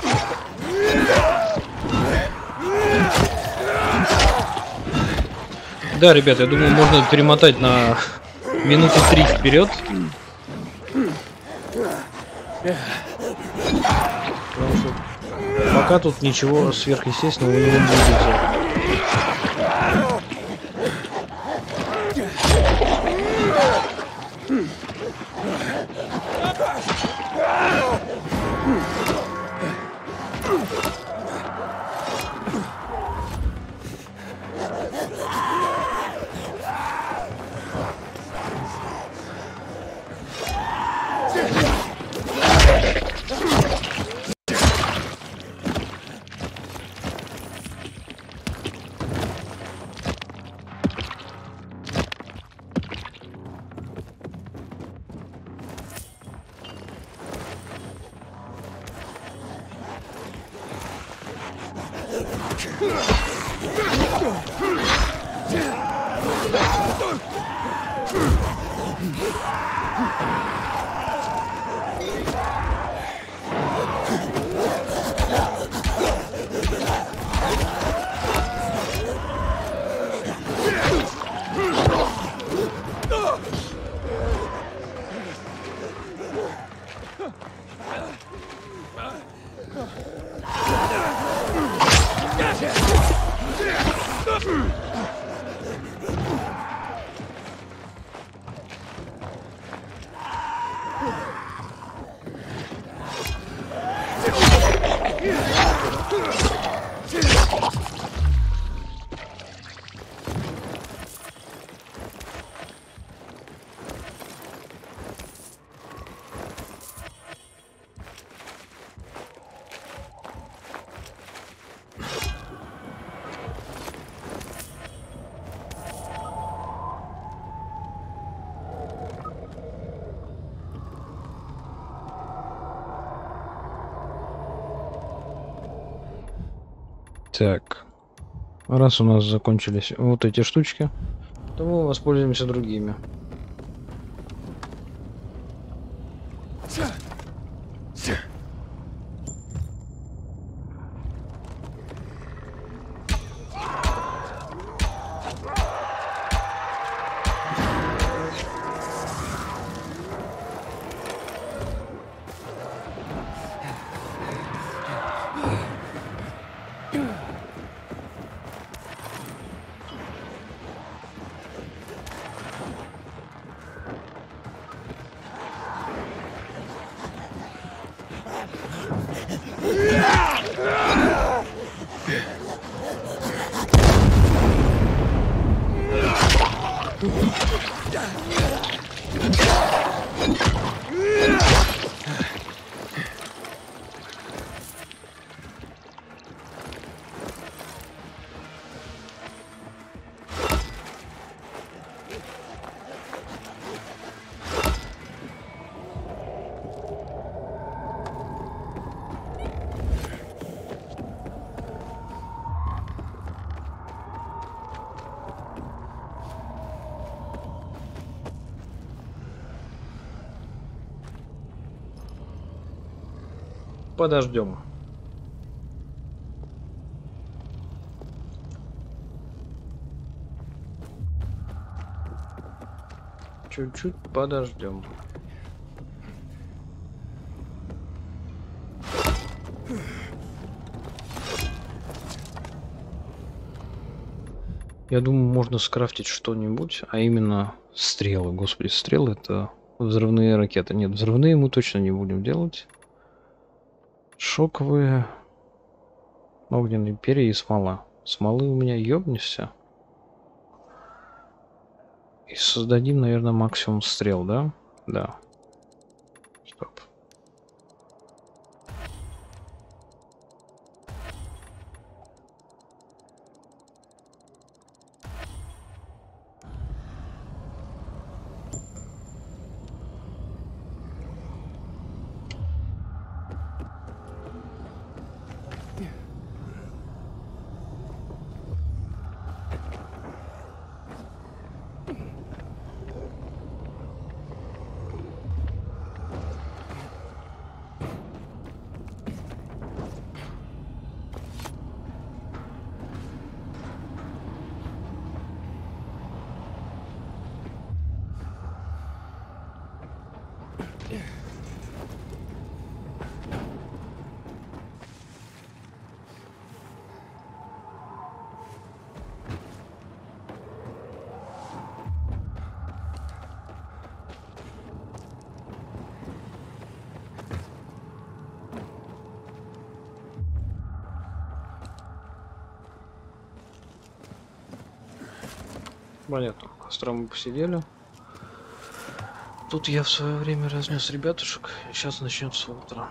Да, ребята, я думаю, можно перемотать на минуты три вперед. Потому что пока тут ничего сверхъестественного не будет. Так. Раз у нас закончились вот эти штучки, то мы воспользуемся другими. Подождем. Чуть-чуть подождем. Я думаю, можно скрафтить что-нибудь, а именно стрелы. Господи, стрелы — это взрывные ракеты. Нет, взрывные мы точно не будем делать. Шоковые, огненные перья и смола. Смолы у меня ёбнешься. И создадим, наверное, максимум стрел, да? Да. Стоп. Понятно, у костра мы посидели. Тут я в свое время разнес ребятушек. Сейчас начнется утро.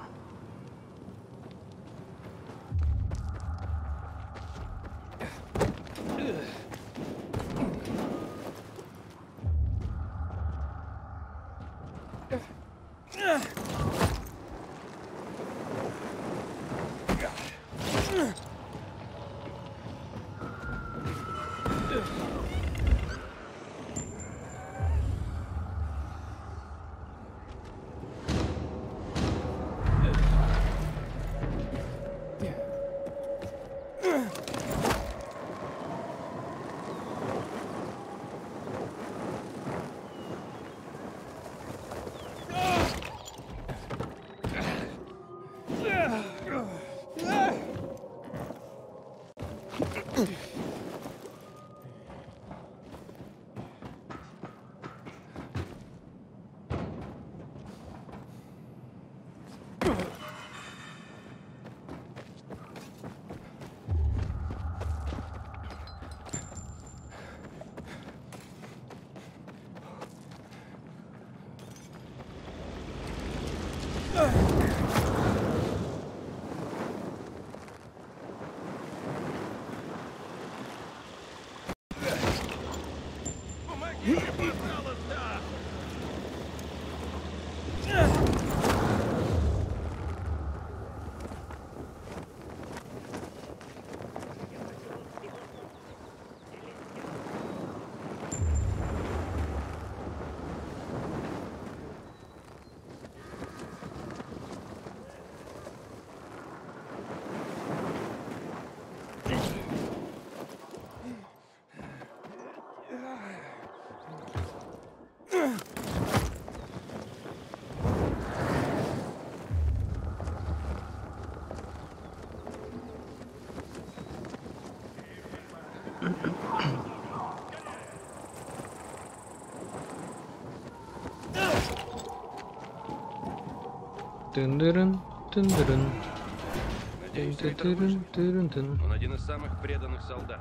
Тын-дырын, тын-дырын. Надеюсь, Эйтер выживет. Тын-тын-тын-тын. Он один из самых преданных солдат.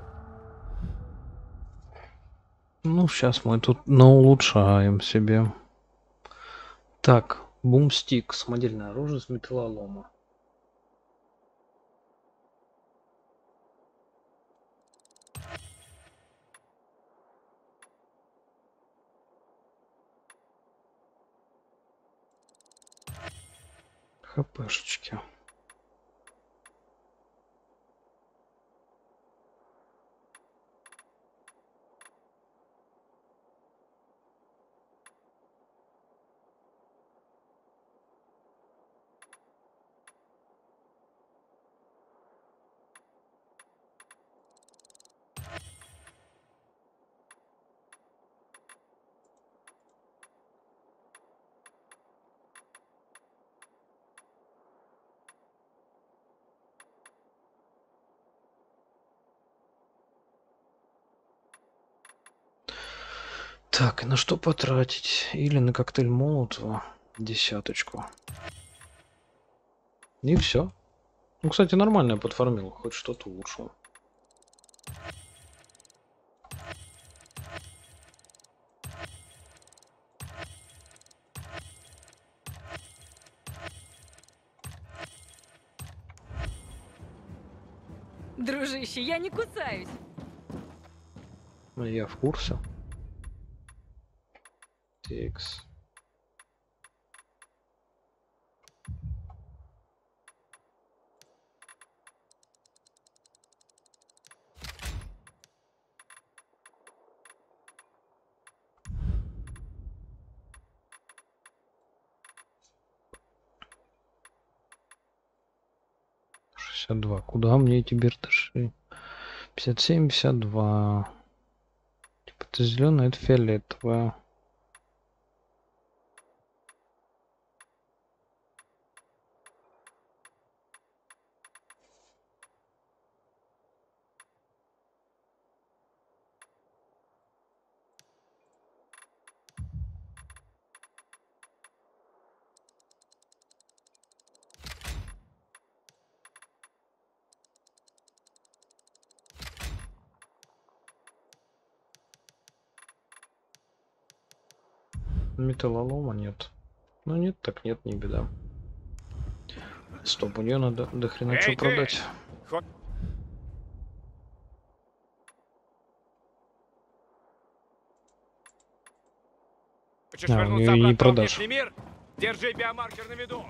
Ну, сейчас мы тут наулучшаем себе. Так, бумстик, самодельное оружие с металлолома. ХПшечки. Так, и на что потратить? Или на коктейль Молотова десяточку. И все. Ну, кстати, нормально я подформил, хоть что-то улучшил. Дружище, я не кусаюсь. Я в курсе. Текс. шестьдесят два. Куда мне эти бертыши? пятьдесят семь, пятьдесят два. Типа это зеленое, это фиолетовое. Металлолома нет. Ну нет, так нет, не беда. Стоп, у нее надо до хрена что продать. Ход... Хочешь А, вернуться и обратно не в продашь. внешний мир? Держи биомаркер на виду.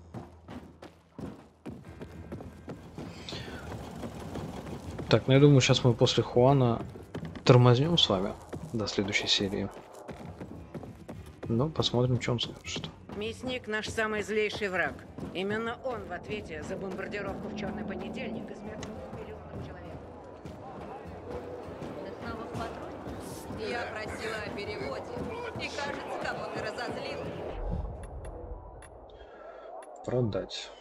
Так, ну я думаю, сейчас мы после Хуана тормознем с вами до следующей серии. Ну, посмотрим, что он скажет. Мясник — наш самый злейший враг. Именно он в ответе за бомбардировку в Черный понедельник и смерть двух миллионов человек. Ты снова в патруле? Я просила о переводе, и кажется, кого-то разозлил. Продать.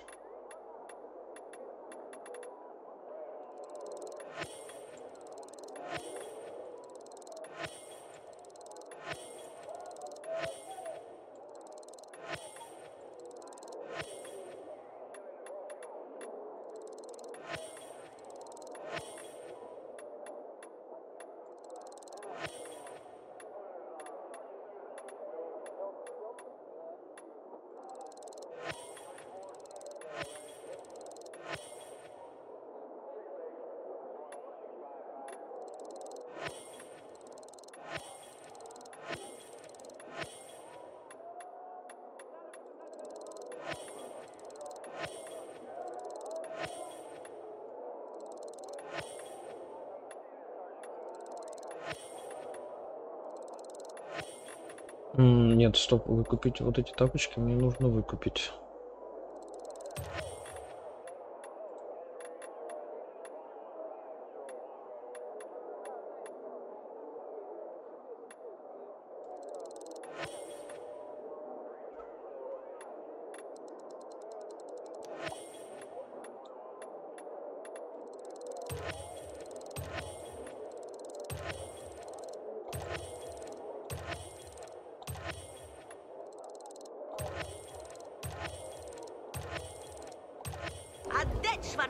М, Нет, стоп, выкупить вот эти тапочки мне нужно выкупить.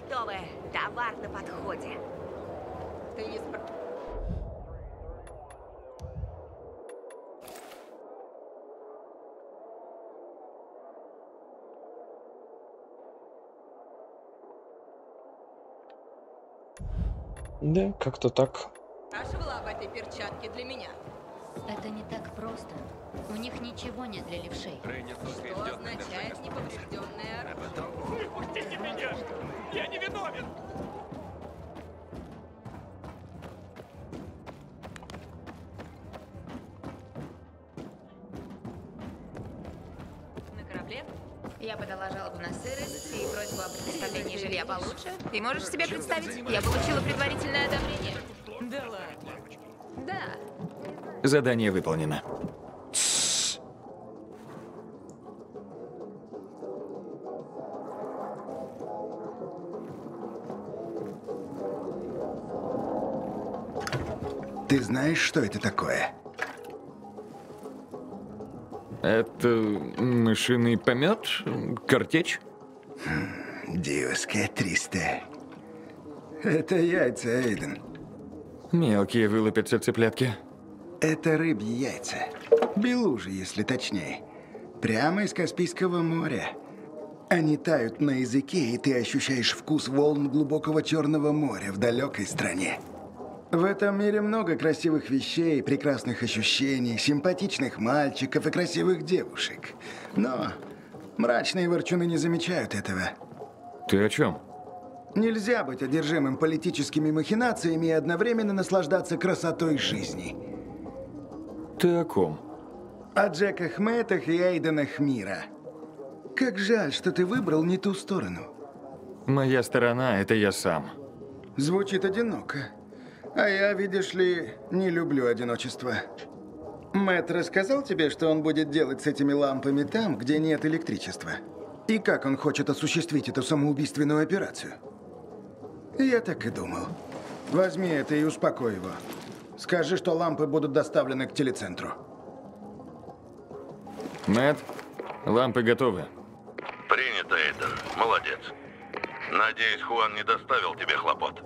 готовы. Товар на подходе. Ты не спр... Да, как-то так. Спрашивала об этой перчатке для меня. Это не так просто. У них ничего нет для левшей. Что означает неповрежденное оружие? Выпустите меня! Я не виновен! На корабле? Я подала жалобу на сырость и просьбу о предоставлении жилья получше. Ты можешь себе представить? Я получила предварительное одобрение. Да ладно. Да. Задание выполнено. Ты знаешь, что это такое? Это мышиный помет? Картечь? Диос триста. Это яйца, Эйден. Мелкие вылупятся цыплятки. Это рыбьи яйца. Белужи, если точнее. Прямо из Каспийского моря. Они тают на языке, и ты ощущаешь вкус волн глубокого Черного моря в далекой стране. В этом мире много красивых вещей, прекрасных ощущений, симпатичных мальчиков и красивых девушек. Но мрачные ворчуны не замечают этого. Ты о чем? Нельзя быть одержимым политическими махинациями и одновременно наслаждаться красотой жизни. Ты о ком? О Джеках Мэттах и Эйденах мира. Как жаль, что ты выбрал не ту сторону. Моя сторона — это я сам. Звучит одиноко. А я, видишь ли, не люблю одиночество. Мэтт рассказал тебе, что он будет делать с этими лампами там, где нет электричества? И как он хочет осуществить эту самоубийственную операцию? Я так и думал. Возьми это и успокой его. Скажи, что лампы будут доставлены к телецентру. Мэтт, лампы готовы. Принято, Эйден. Молодец. Надеюсь, Хуан не доставил тебе хлопот.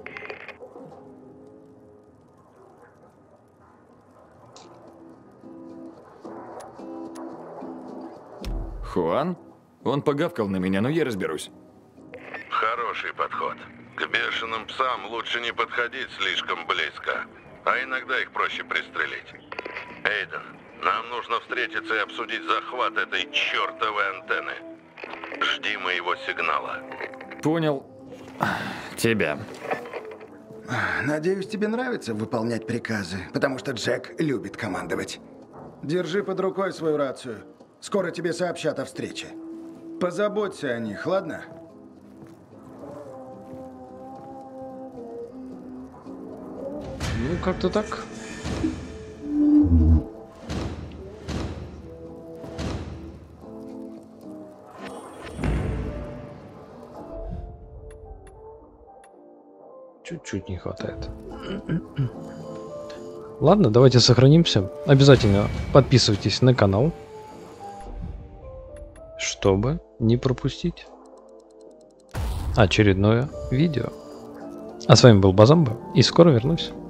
Хуан? Он погавкал на меня, но я разберусь. Хороший подход. К бешеным псам лучше не подходить слишком близко, а иногда их проще пристрелить. Эйден, нам нужно встретиться и обсудить захват этой чертовой антенны. Жди моего сигнала. Понял. Тебя. Надеюсь, тебе нравится выполнять приказы, потому что Джек любит командовать. Держи под рукой свою рацию. Скоро тебе сообщат о встрече. Позаботься о них, ладно? Ну, как-то так. Чуть-чуть не хватает. Ладно, давайте сохранимся. Обязательно подписывайтесь на канал, чтобы не пропустить очередное видео. А с вами был Базамба, и скоро вернусь.